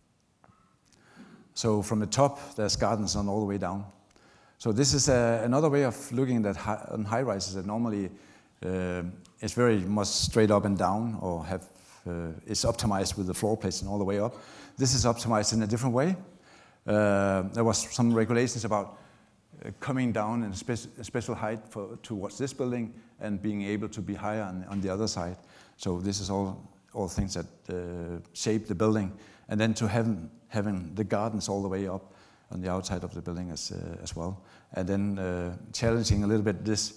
So from the top, there's gardens on all the way down. So this is another way of looking at on high-rises that normally it's very much straight up and down, or it's optimized with the floor plates and all the way up. This is optimized in a different way. There was some regulations about coming down in a special height towards this building and being able to be higher on the other side. So this is all things that shape the building, and then to having the gardens all the way up on the outside of the building as well, and then challenging a little bit this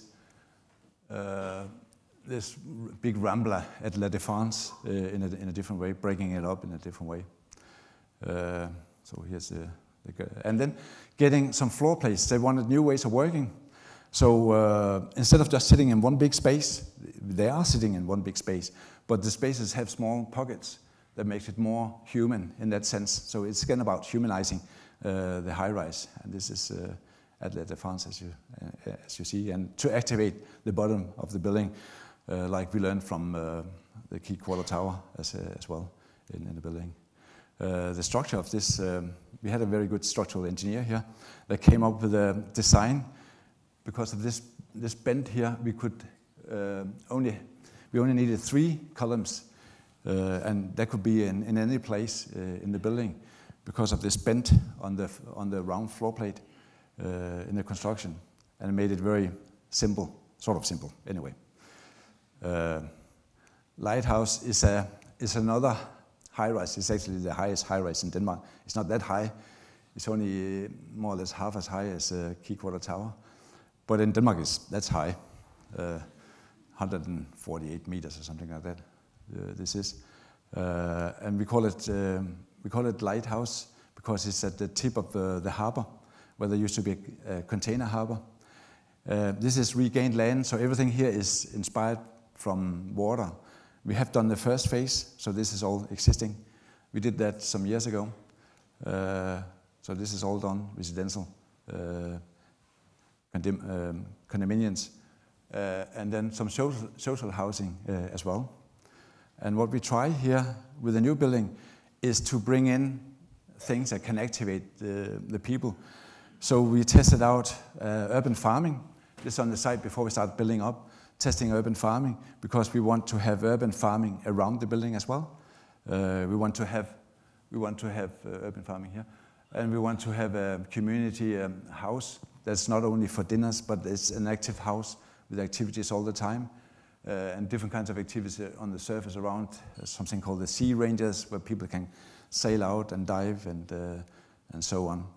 big rambler at La Défense in a different way, breaking it up in a different way. So here's and then getting some floor plates. They wanted new ways of working. So instead of just sitting in one big space, they are sitting in one big space, but the spaces have small pockets that makes it more human in that sense. So it's again about humanizing the high-rise, and this is at La Défense, as you see, and to activate the bottom of the building, like we learned from the Key Quarter Tower as well in the building. The structure of this, we had a very good structural engineer here that came up with a design. Because of this bend here, we could only needed 3 columns, and that could be in any place in the building because of this bend on the round floor plate in the construction, and it made it very simple, sort of simple anyway. Lighthouse is another high-rise. It's actually the highest high-rise in Denmark. It's not that high. It's only more or less half as high as Key Quarter Tower. But in Denmark, that's high, 148 meters or something like that. This is, and we call it lighthouse because it's at the tip of the harbor, where there used to be a container harbor. This is regained land, so everything here is inspired from water. We have done the first phase, so this is all existing. We did that some years ago. So this is all done, residential. Condominiums, and then some social housing as well. And what we try here with the new building is to bring in things that can activate the people. So we tested out urban farming. This is on the site before we start building up, testing urban farming, because we want to have urban farming around the building as well. We want to have urban farming here, and we want to have a community house that's not only for dinners, but it's an active house with activities all the time, and different kinds of activities on the surface around. Something called the Sea Rangers, where people can sail out and dive and so on.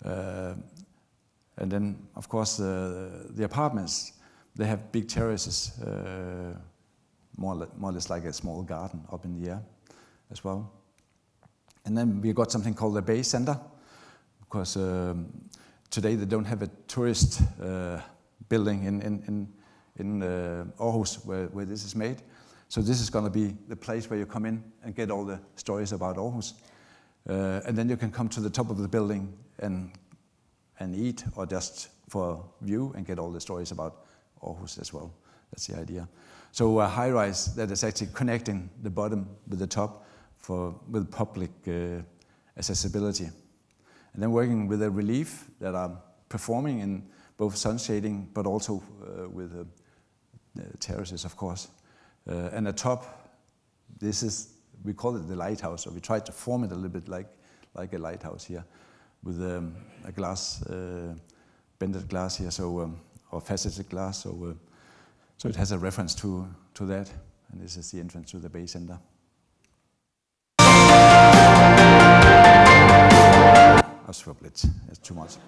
And then, of course, the apartments, they have big terraces, more or less like a small garden up in the air as well. And then we got something called the Bay Center, because today they don't have a tourist building in Aarhus where this is made. So this is going to be the place where you come in and get all the stories about Aarhus. And then you can come to the top of the building and eat, or just for view and get all the stories about Aarhus as well. That's the idea. So a high-rise that is actually connecting the bottom with the top with public accessibility. And then working with a relief that are performing in both sun shading, but also with terraces, of course. And at top, we call it the lighthouse, so we tried to form it a little bit like a lighthouse here, with a glass, bended glass here, so or faceted glass, so it has a reference to that, and this is the entrance to the Bay Center. I'll swap it, it's too much.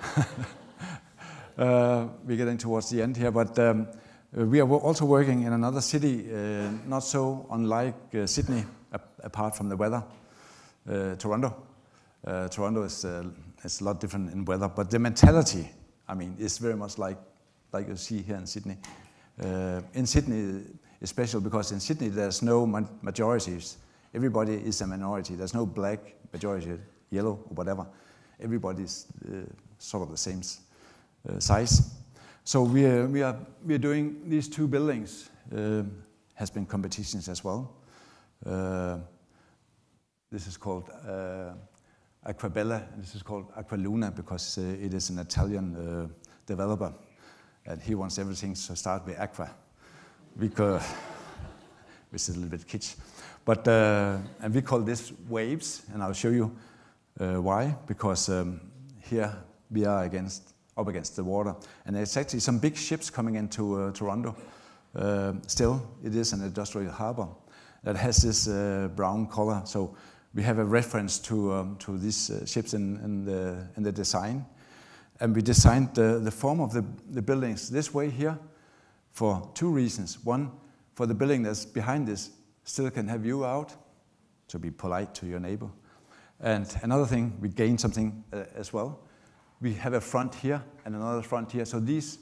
We're getting towards the end here, but we are also working in another city, not so unlike Sydney, apart from the weather, Toronto. Toronto is a lot different in weather, but the mentality, I mean, is very much like you see here in Sydney. In Sydney is special because in Sydney there's no majorities. Everybody is a minority. There's no black majority, yellow or whatever. Everybody's sort of the same size. So we are doing these two buildings. Has been competitions as well. This is called Aquabella, and this is called Aqualuna because it is an Italian developer, and he wants everything to start with aqua, because which is a little bit kitsch. But and we call this waves, and I'll show you why. Because here we are up against the water, and there's actually some big ships coming into Toronto. Still, it is an industrial harbor that has this brown color. So we have a reference to these ships in the design, and we designed the form of the buildings this way here for two reasons. One, for the building that's behind this still can have view out, to be polite to your neighbor. And another thing, we gain something as well. We have a front here and another front here. So these,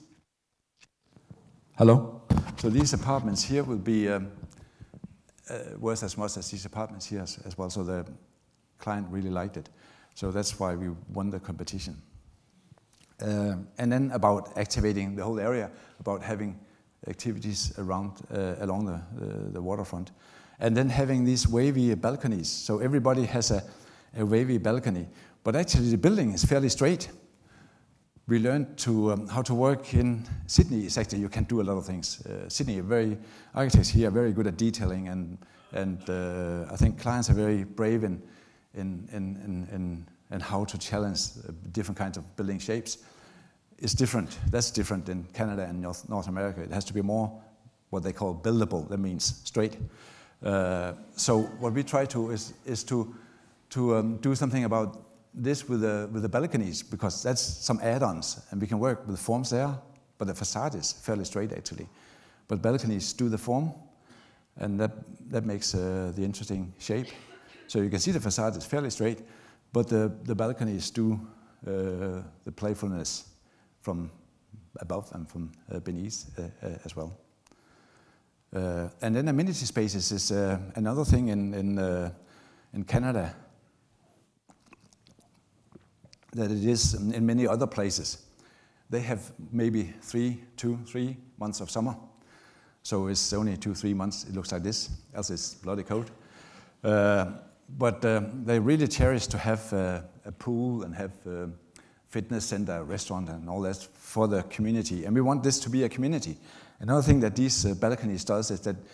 So these apartments here will be worth as much as these apartments here as well. So the client really liked it. So that's why we won the competition. And then about activating the whole area, about having activities around along the waterfront, and then having these wavy balconies. So everybody has a wavy balcony, but actually the building is fairly straight. We learned how to work in Sydney. Is actually you can do a lot of things. Sydney, architects here are very good at detailing, and I think clients are very brave in how to challenge different kinds of building shapes. It's different. That's different in Canada and North America. It has to be more what they call buildable. That means straight. So what we try to is to do something about this with the balconies, because that's some add-ons, and we can work with forms there, but the facade is fairly straight actually. But balconies do the form, and that makes the interesting shape. So you can see the facade is fairly straight, but the balconies do the playfulness from above and from beneath as well. And then amenity spaces is another thing in Canada that it is in many other places. They have maybe 2-3 months of summer. So it's only 2-3 months, it looks like this, else it's bloody cold. But they really cherish to have a pool and have a fitness center, a restaurant and all that for the community. And we want this to be a community. Another thing that these balconies does is that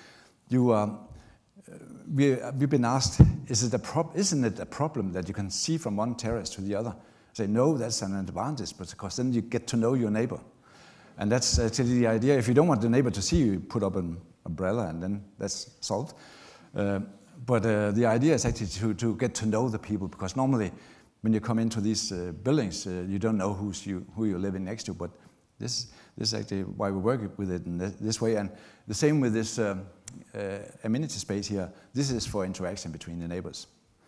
we've been asked, isn't it a problem that you can see from one terrace to the other? Say, no, that's an advantage, but because then you get to know your neighbor. And that's actually the idea. If you don't want the neighbor to see you, put up an umbrella and then that's solved. But the idea is actually to get to know the people, because normally when you come into these buildings, you don't know who you're living next to. But this is actually why we work with it in this way. And the same with this amenity space here. This is for interaction between the neighbors.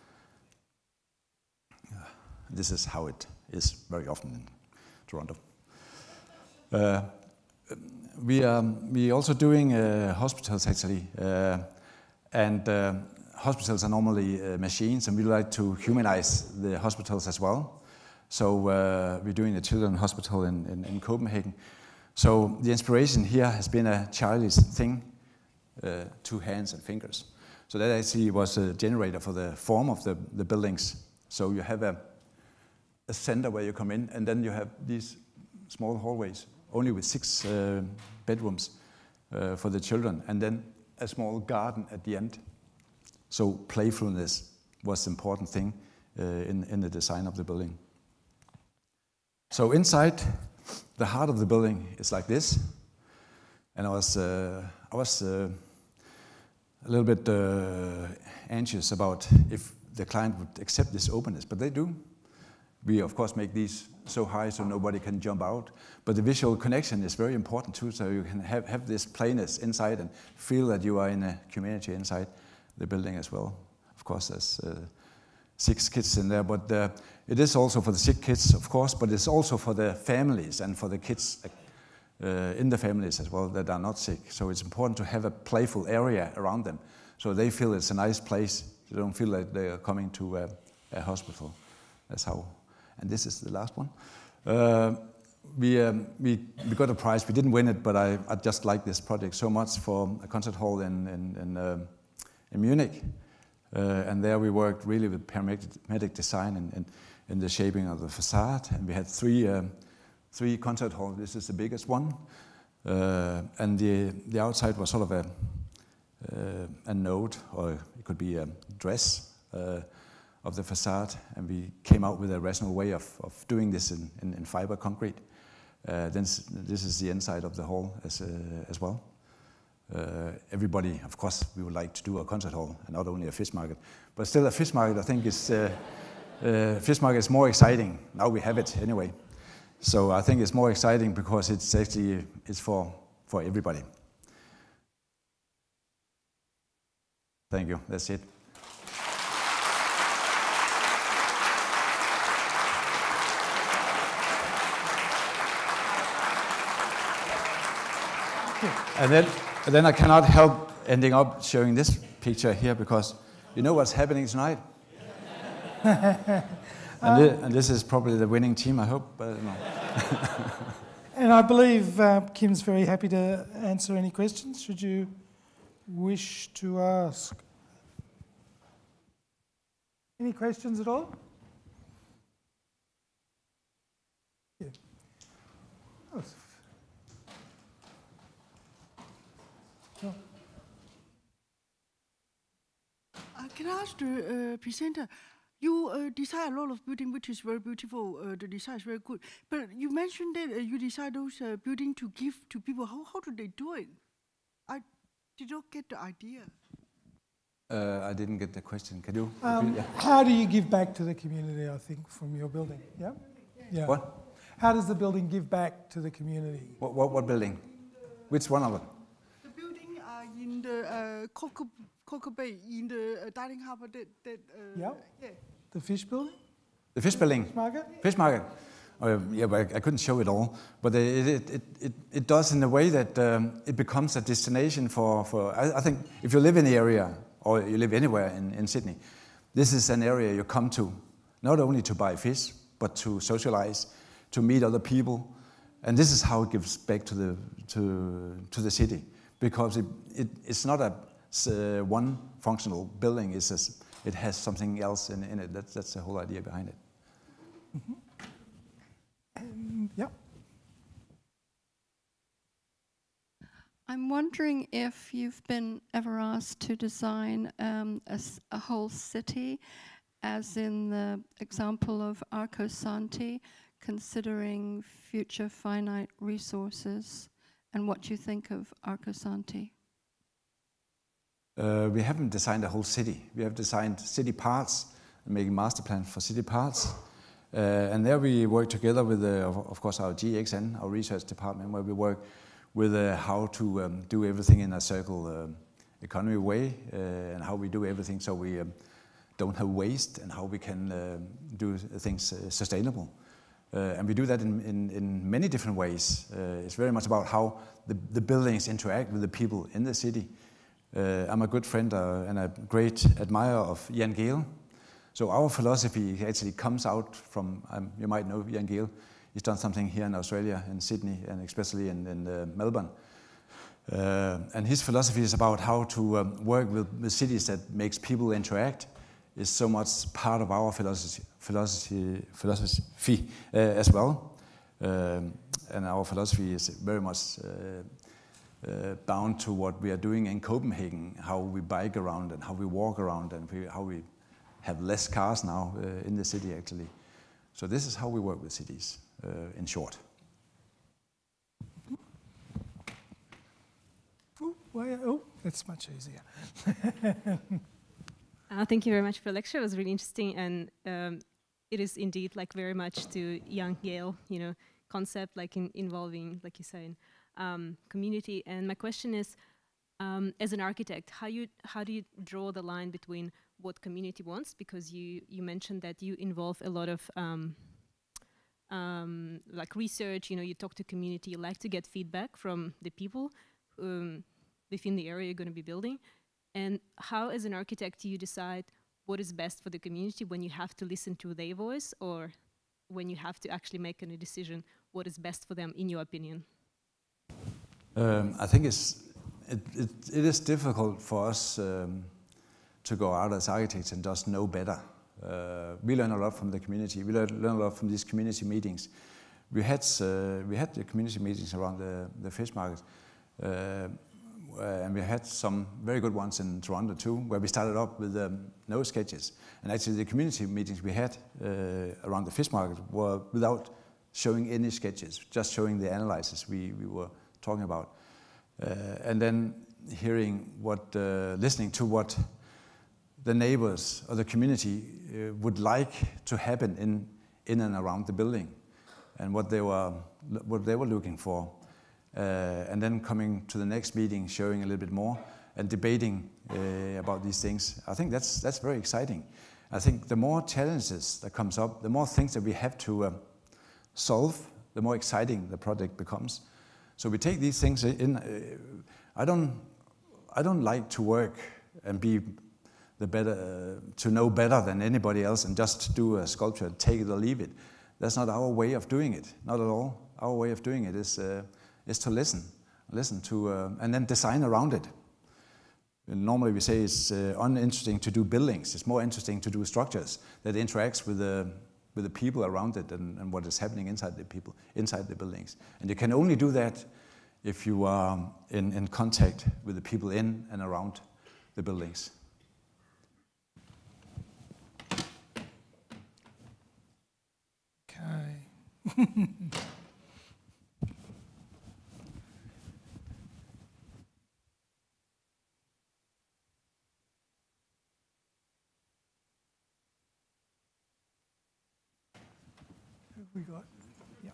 This is how it is very often in Toronto. We are also doing hospitals actually, and hospitals are normally machines, and we like to humanize the hospitals as well. So we're doing a children's hospital in Copenhagen, So the inspiration here has been a childish thing, 2 hands and fingers. So that actually was a generator for the form of the buildings. So you have a center where you come in, and then you have these small hallways, only with 6 bedrooms for the children, and then a small garden at the end. So playfulness was the important thing in the design of the building. So inside, the heart of the building is like this, and I was a little bit anxious about if the client would accept this openness, but they do. We of course make these so high so nobody can jump out, but the visual connection is very important too, so you can have this playness inside and feel that you are in a community inside the building as well. Of course there's 6 kids in there, but it is also for the sick kids, of course, but it's also for the families and for the kids in the families as well that are not sick. So it's important to have a playful area around them, so they feel it's a nice place. They don't feel like they are coming to a hospital. That's how. And this is the last one. We got a prize. We didn't win it, but I just like this project so much for a concert hall in Munich. And there we worked really with parametric design and in the shaping of the facade. And we had 3 concert halls. This is the biggest one. And the outside was sort of a note, or it could be a dress of the facade. And we came out with a rational way of doing this in fiber concrete. Then this is the inside of the hall as well. Everybody, of course, we would like to do a concert hall and not only a fish market. But still, a fish market, I think, fish market is more exciting. Now we have it anyway. So I think it's more exciting because it's for everybody. Thank you. That's it. And then I cannot help ending up showing this picture here because you know what's happening tonight? And this is probably the winning team, I hope. But no. And I believe Kim's very happy to answer any questions, should you wish to ask. Any questions at all? Yeah. Oh, sure. Can I ask the presenter, you design a lot of building which is very beautiful, the design is very good, but you mentioned that you design those buildings to give to people. How do they do it? I did not get the idea. I didn't get the question. Can you repeat? Yeah. How do you give back to the community, I think, from your building? Yeah? Yeah. What? How does the building give back to the community? What building? Which one of them? The building in the Coco Bay, in the dining harbour. Yeah. The fish building? The fish building? Fish market? Fish market. Oh, yeah, but I couldn't show it all. But it does in a way that it becomes a destination for I think if you live in the area, or you live anywhere in Sydney, this is an area you come to, not only to buy fish, but to socialize, to meet other people. And this is how it gives back to the city, because it's not a one functional building. It has something else in it. That's the whole idea behind it. Mm-hmm. Yeah. I'm wondering if you've been ever asked to design a whole city, as in the example of Arcosanti, considering future finite resources, and what you think of Arcosanti. We haven't designed a whole city. We have designed city parts, making master plans for city parts. And there we work together with, of course, our GXN, our research department, where we work with how to do everything in a circular economy way, and how we do everything so we don't have waste, and how we can do things sustainable. And we do that in many different ways. It's very much about how the buildings interact with the people in the city. I'm a good friend and a great admirer of Jan Gehl. So our philosophy actually comes out from, you might know Jan Gehl. He's done something here in Australia, in Sydney, and especially in Melbourne. And his philosophy is about how to work with cities that makes people interact. Is so much part of our philosophy as well. And our philosophy is very much bound to what we are doing in Copenhagen, how we bike around and how we walk around and how we have less cars now in the city actually. So this is how we work with cities, in short. Oh, that's much easier. Thank you very much for the lecture. It was really interesting, and it is indeed like very much to young Yale, concept, like involving, like you say, community. And my question is, as an architect, how do you draw the line between what community wants? Because you mentioned that you involve a lot of like research. You talk to community. You like to get feedback from the people within the area you're going to be building. And how, as an architect, do you decide what is best for the community when you have to listen to their voice, or when you have to actually make a decision what is best for them, in your opinion? I think it is difficult for us to go out as architects and just know better. We learn a lot from the community. We learn a lot from these community meetings. We had the community meetings around the fish market. And we had some very good ones in Toronto too, where we started up with no sketches. And actually the community meetings we had around the fish market were without showing any sketches, just showing the analysis we were talking about. And then listening to what the neighbors or the community would like to happen in and around the building, and what they were looking for. And then coming to the next meeting, showing a little bit more and debating about these things. I think that's very exciting. I think the more challenges that comes up, the more things that we have to solve, the more exciting the project becomes. So we take these things in. I don't like to work and be to know better than anybody else and just do a sculpture, take it or leave it. That's not our way of doing it. Not at all. Our way of doing it is to listen to, and then design around it. And normally we say it's uninteresting to do buildings. It's more interesting to do structures that interacts with the people around it and what is happening inside the buildings. And you can only do that if you are in contact with the people in and around the buildings. Okay. We got, yeah.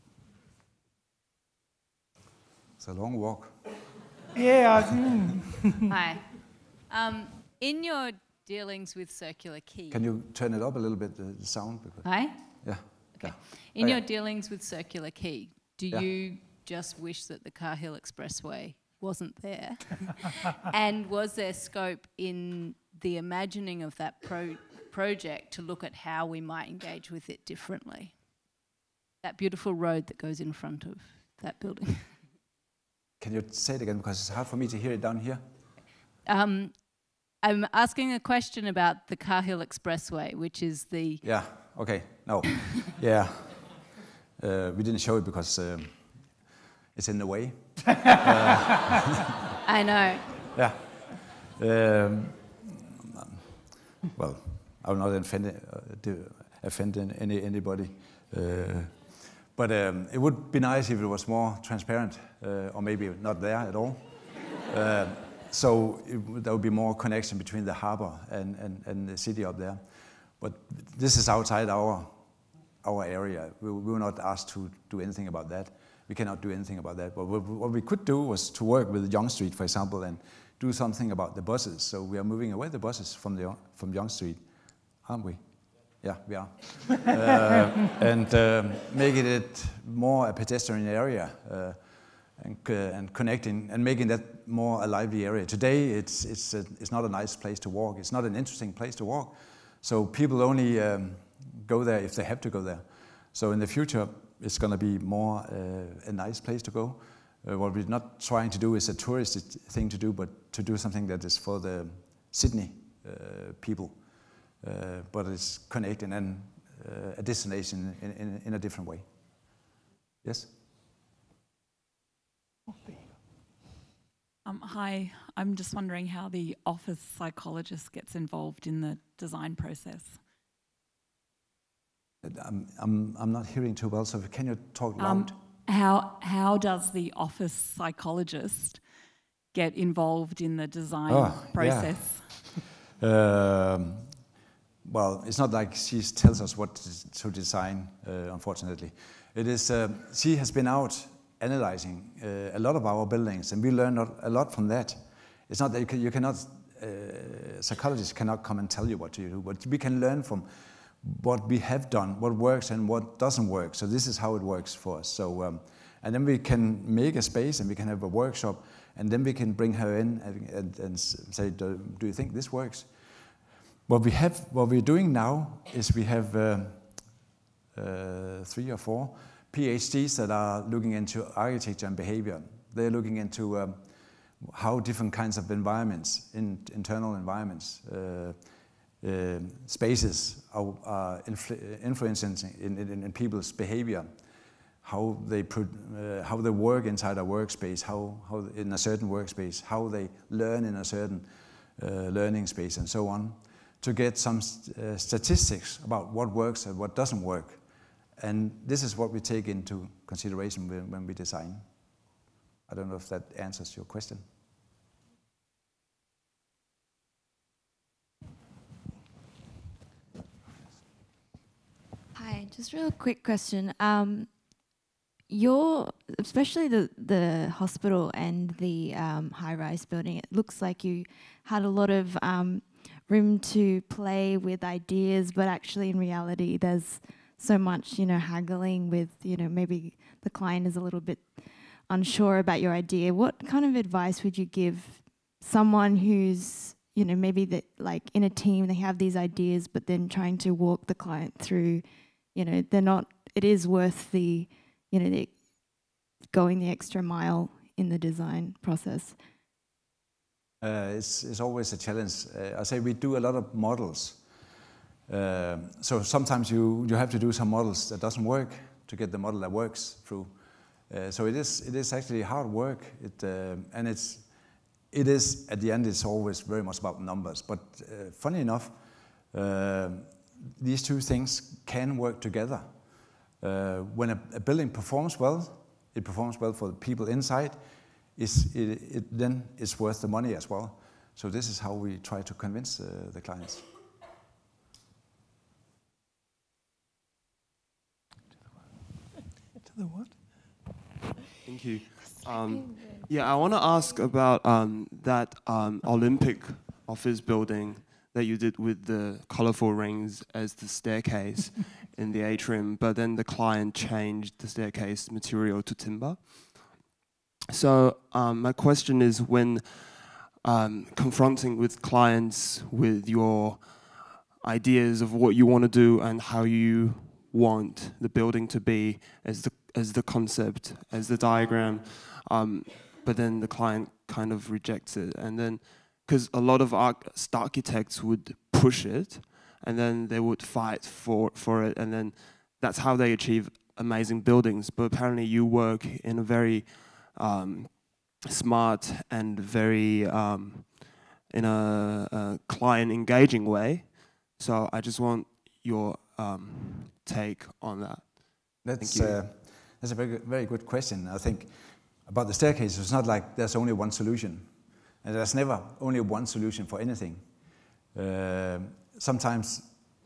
It's a long walk. Yeah. Hi. In your dealings with Circular Quay... Can you turn it up a little bit, the sound? Hi? Yeah. Okay. Yeah. In your dealings with Circular Quay, do you just wish that the Cahill Expressway wasn't there? And was there scope in the imagining of that project to look at how we might engage with it differently? That beautiful road that goes in front of that building. Can you say it again, because it's hard for me to hear it down here? I'm asking a question about the Cahill Expressway, which is the... Yeah, okay, no. Yeah, we didn't show it because it's in the way. I know. Yeah. Well, I will not offend anybody. But it would be nice if it was more transparent, or maybe not there at all. So there would be more connection between the harbor and the city up there. But this is outside our area. We were not asked to do anything about that. We cannot do anything about that. But what we could do was to work with Young Street, for example, and do something about the buses. So we are moving away the buses from Young Street, aren't we? Yeah, we are. And making it more a pedestrian area and connecting and making that more a lively area. Today, it's not a nice place to walk. It's not an interesting place to walk. So people only go there if they have to go there. So in the future, it's going to be more a nice place to go. What we're not trying to do is a tourist thing to do, but to do something that is for the Sydney people, but it's connecting and a destination in a different way. Yes? Hi, I'm just wondering how the office psychologist gets involved in the design process. I'm not hearing too well, so can you talk loud? How does the office psychologist get involved in the design process? Yeah. Well, it's not like she tells us what to design, unfortunately. It is, she has been out analyzing a lot of our buildings, and we learned a lot from that. It's not that you cannot, psychologists cannot come and tell you what to do, but we can learn from what we have done, what works and what doesn't work. So this is how it works for us. So, and then we can make a space and we can have a workshop, and then we can bring her in and say, do you think this works? What we're doing now is we have 3 or 4 PhDs that are looking into architecture and behavior. They're looking into how different kinds of environments, internal environments, spaces are influencing in people's behavior, how they work inside a workspace, how in a certain workspace, how they learn in a certain learning space, and so on, to get some statistics about what works and what doesn't work. And this is what we take into consideration when we design. I don't know if that answers your question. Hi, just a real quick question. Especially the hospital and the high-rise building, it looks like you had a lot of room to play with ideas, but actually in reality there's so much, haggling with, maybe the client is a little bit unsure about your idea. What kind of advice would you give someone who's, maybe like in a team, they have these ideas, but then trying to walk the client through, it is worth the, going the extra mile in the design process? It's always a challenge. I say we do a lot of models. So sometimes you have to do some models that doesn't work to get the model that works through. So it is actually hard work. And it is at the end, it's always very much about numbers. But funny enough, these two things can work together. When a building performs well, it performs well for the people inside. Then it's worth the money as well. So this is how we try to convince the clients. To the what? Thank you. Yeah, I want to ask about that Olympic office building that you did with the colorful rings as the staircase in the atrium, but then the client changed the staircase material to timber. So my question is, when confronting with clients with your ideas of what you want to do and how you want the building to be as the concept, as the diagram, but then the client kind of rejects it, and then because a lot of architects would push it, and then they would fight for it, and then that's how they achieve amazing buildings. But apparently you work in a very smart and very in a client engaging way. So I just want your take on that. That's a very, very good question. I think about the staircase, it's not like there's only one solution. And there's never only one solution for anything. Sometimes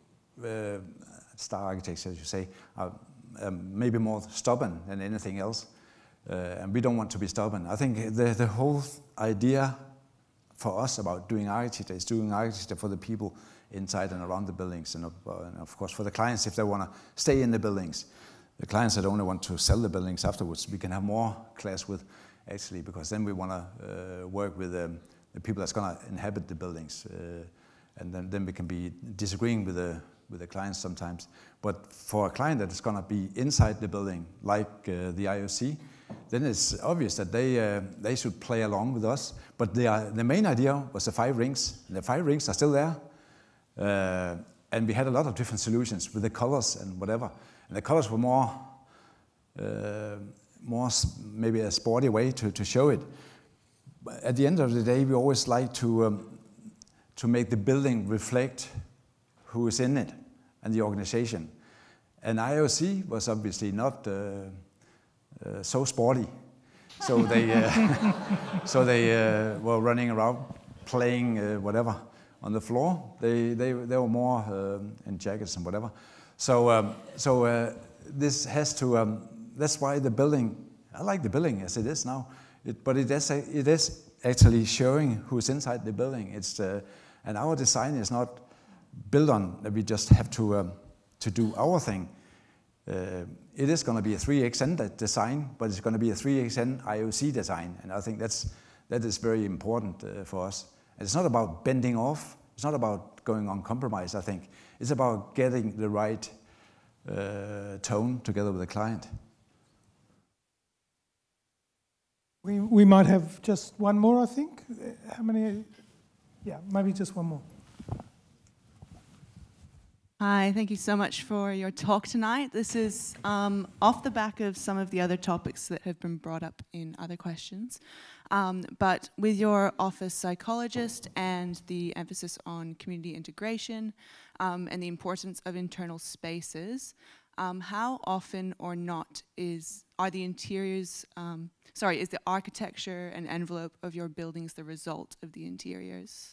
star architects, as you say, are maybe more stubborn than anything else. And we don't want to be stubborn. I think the whole idea for us about doing architecture is doing architecture for the people inside and around the buildings, and of course for the clients if they want to stay in the buildings. The clients that only want to sell the buildings afterwards, we can have more class with, actually, because then we want to work with the people that's going to inhabit the buildings, and then we can be disagreeing with with the clients sometimes. But for a client that is going to be inside the building, like the IOC, then it's obvious that they should play along with us. But the main idea was the 5 rings. And the 5 rings are still there. And we had a lot of different solutions with the colors and whatever. And the colors were more maybe a sporty way to show it. But at the end of the day, we always like to make the building reflect who is in it and the organization. And IOC was obviously not so sporty. So they, were running around playing whatever on the floor. They were more in jackets and whatever. So this has to. That's why the building. I like the building as it is now. But it is actually showing who's inside the building. It's and our design is not built on that we just have to do our thing. It is going to be a 3XN design, but it's going to be a 3XN IOC design, and I think that is very important for us. And it's not about bending off. It's not about going on compromise. I think it's about getting the right tone together with the client. We might have just one more, I think. How many? Yeah, maybe just one more. Hi, thank you so much for your talk tonight. This is off the back of some of the other topics that have been brought up in other questions. But with your office psychologist and the emphasis on community integration and the importance of internal spaces, how often or not is the architecture and envelope of your buildings the result of the interiors?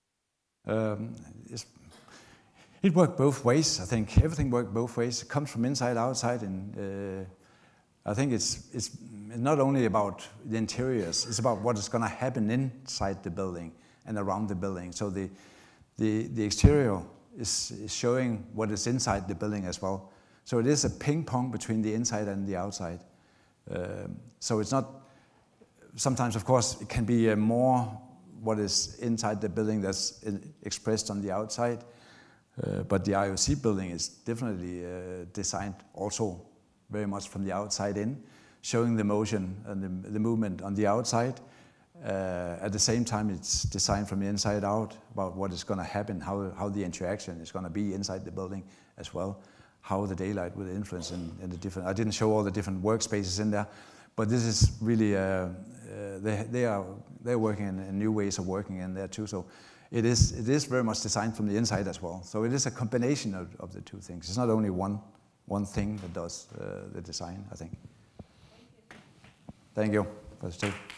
It worked both ways. I think everything worked both ways. It comes from inside, outside, and I think it's not only about the interiors. It's about what is going to happen inside the building and around the building. So the exterior is showing what is inside the building as well. So it is a ping pong between the inside and the outside. So it's not. Sometimes, of course, it can be more what is inside the building that's expressed on the outside. But the IOC building is definitely designed also very much from the outside in, showing the motion and the movement on the outside. At the same time, it's designed from the inside out about what is going to happen, how the interaction is going to be inside the building as well, how the daylight will influence in the different. I didn't show all the different workspaces in there, but this is really they're working in new ways of working in there too. So. It is very much designed from the inside as well. So it is a combination of the two things. It's not only one thing that does the design, I think. Thank you for the